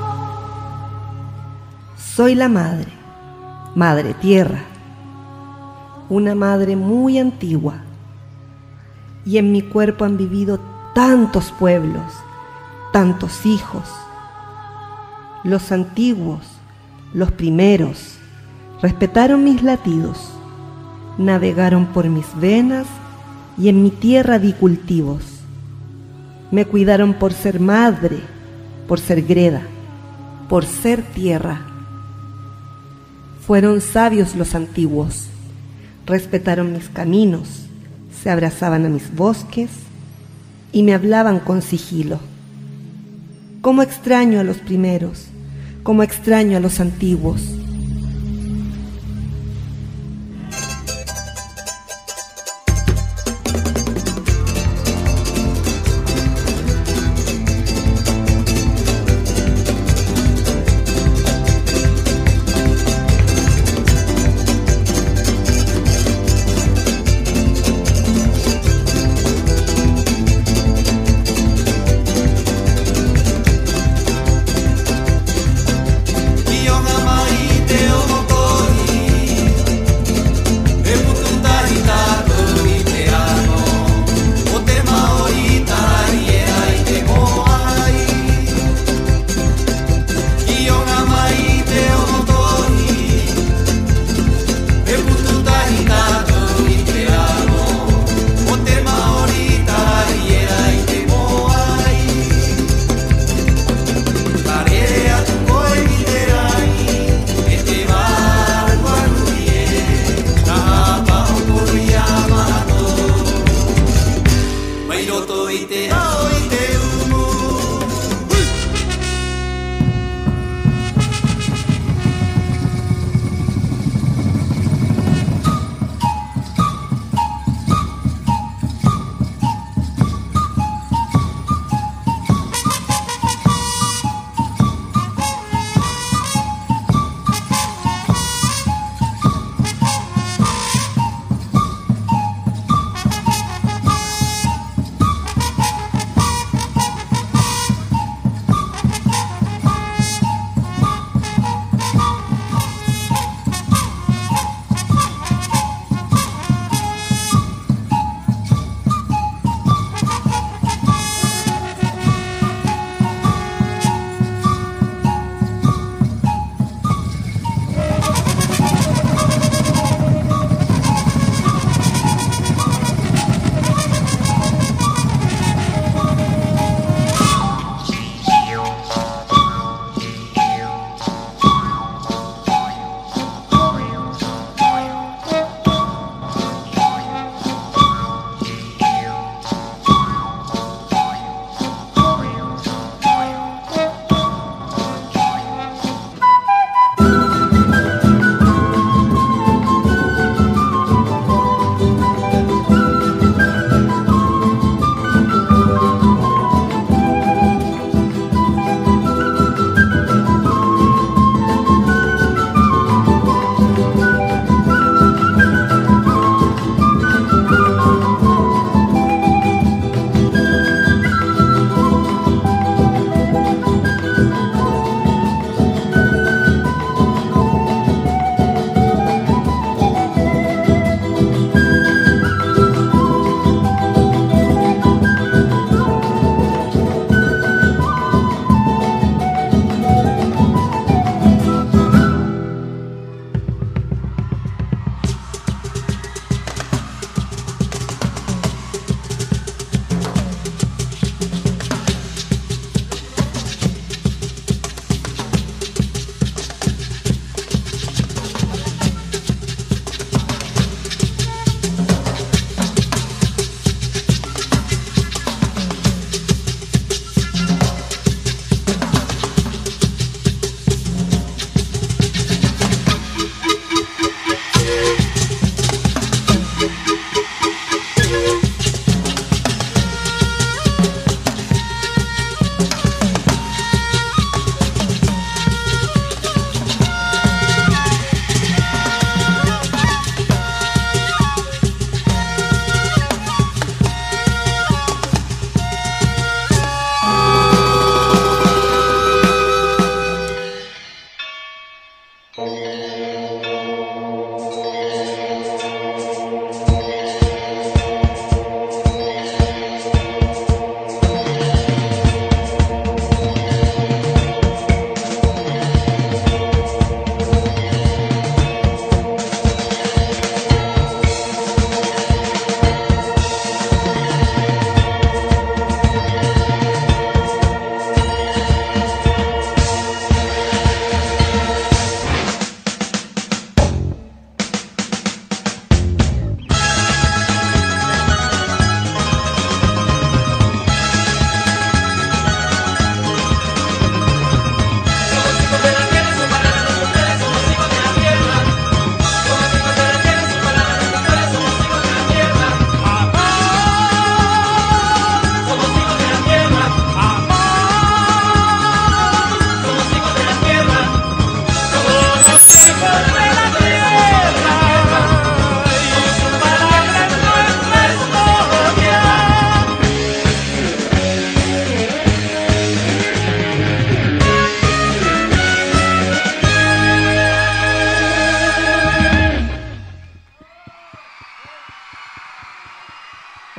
Soy la madre, madre tierra. una madre muy antigua. Y en mi cuerpo han vivido tantos pueblos, tantos hijos. Los antiguos, los primeros, respetaron mis latidos, navegaron por mis venas y en mi tierra di cultivos. Me cuidaron por ser madre, por ser greda, por ser tierra. Fueron sabios los antiguos, respetaron mis caminos, se abrazaban a mis bosques y me hablaban con sigilo. Cómo extraño a los primeros, cómo extraño a los antiguos. Y una Marita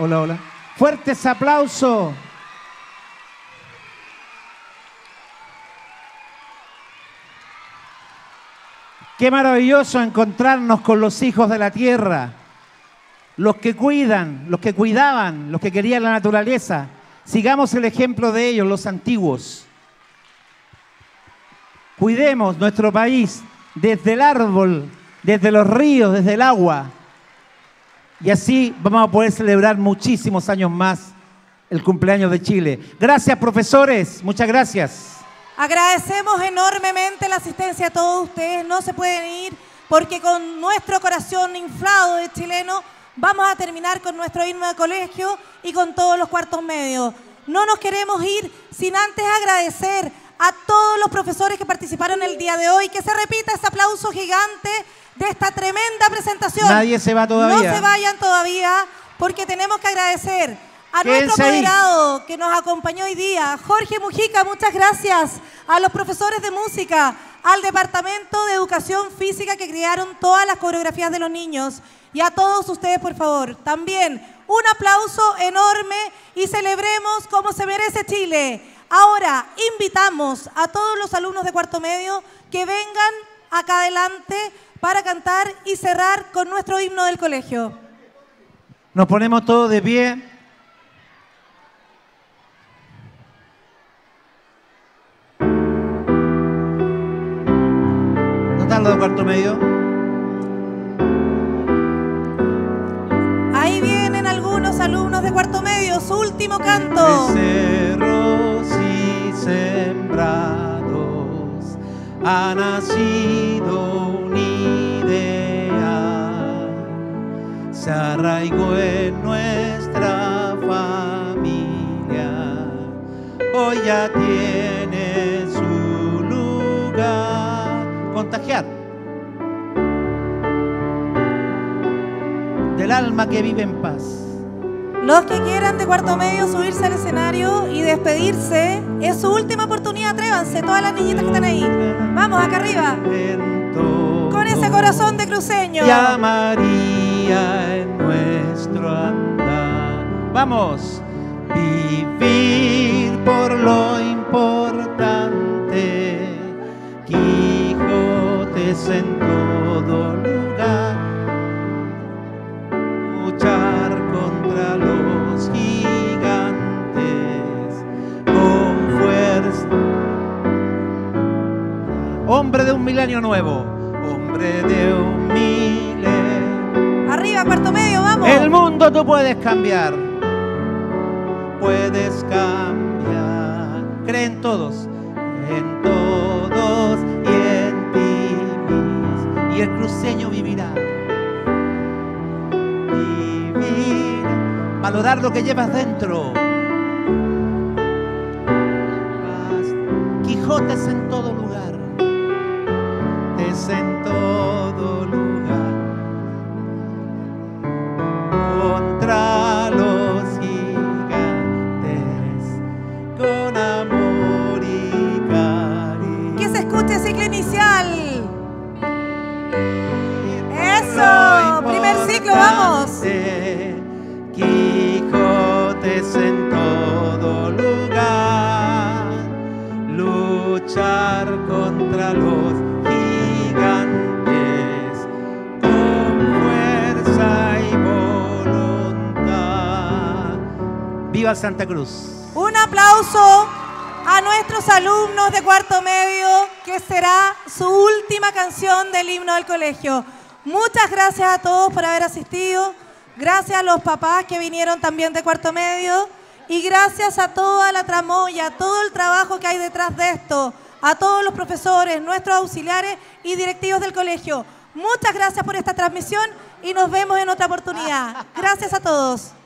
hola, hola. Fuertes aplausos. Qué maravilloso encontrarnos con los hijos de la tierra, los que cuidan, los que cuidaban, los que querían la naturaleza. Sigamos el ejemplo de ellos, los antiguos. Cuidemos nuestro país desde el árbol, desde los ríos, desde el agua. Y así vamos a poder celebrar muchísimos años más el cumpleaños de Chile. Gracias, profesores. Muchas gracias. Agradecemos enormemente la asistencia a todos ustedes. No se pueden ir porque con nuestro corazón inflado de chileno vamos a terminar con nuestro himno de colegio y con todos los cuartos medios. No nos queremos ir sin antes agradecer a todos los profesores que participaron el día de hoy. Que se repita ese aplauso gigante de esta tremenda presentación. Nadie se va todavía. No se vayan todavía porque tenemos que agradecer a Quédense nuestro ahí. apoderado que nos acompañó hoy día, Jorge Mujica, muchas gracias. A los profesores de música, al Departamento de Educación Física que crearon todas las coreografías de los niños y a todos ustedes, por favor. También un aplauso enorme y celebremos como se merece Chile. Ahora invitamos a todos los alumnos de cuarto medio que vengan acá adelante para cantar y cerrar con nuestro himno del colegio. Nos ponemos todos de pie. ¿No están los de cuarto medio? Ahí vienen algunos alumnos de cuarto medio, su último canto. Cerros y sembrados ha nacido un ideal, se arraigó en nuestra familia, hoy ya tiene su lugar. Contagiar del alma que vive en paz. Los que quieran de cuarto medio subirse al escenario y despedirse, es su última oportunidad, atrévanse, todas las niñitas que están ahí. Vamos, acá arriba. Con ese corazón de cruceño. Y a María en nuestro andar. Vamos. Vivir por lo importante, Quijotes en todo lugar, luchar contra los gigantes con fuerza. Hombre de un milenio nuevo, hombre de un milenio. Arriba, cuarto medio, vamos. El mundo tú puedes cambiar, puedes cambiar. Creen todos y en ti mismo. Y el cruceño vivirá. Vivir, valorar lo que llevas dentro. Quijotes en todo lugar, en todo lugar, contra los gigantes, con amor y cariño. Que se escuche ciclo inicial. Eso, primer ciclo, vamos. Quijotes en todo lugar, luchar contra los gigantes con fuerza y voluntad. ¡Viva Santa Cruz! Un aplauso a nuestros alumnos de cuarto medio, que será su última canción del himno del colegio. Muchas gracias a todos por haber asistido. Gracias a los papás que vinieron también de cuarto medio. Y gracias a toda la tramoya, todo el trabajo que hay detrás de esto. A todos los profesores, nuestros auxiliares y directivos del colegio. Muchas gracias por esta transmisión y nos vemos en otra oportunidad. Gracias a todos.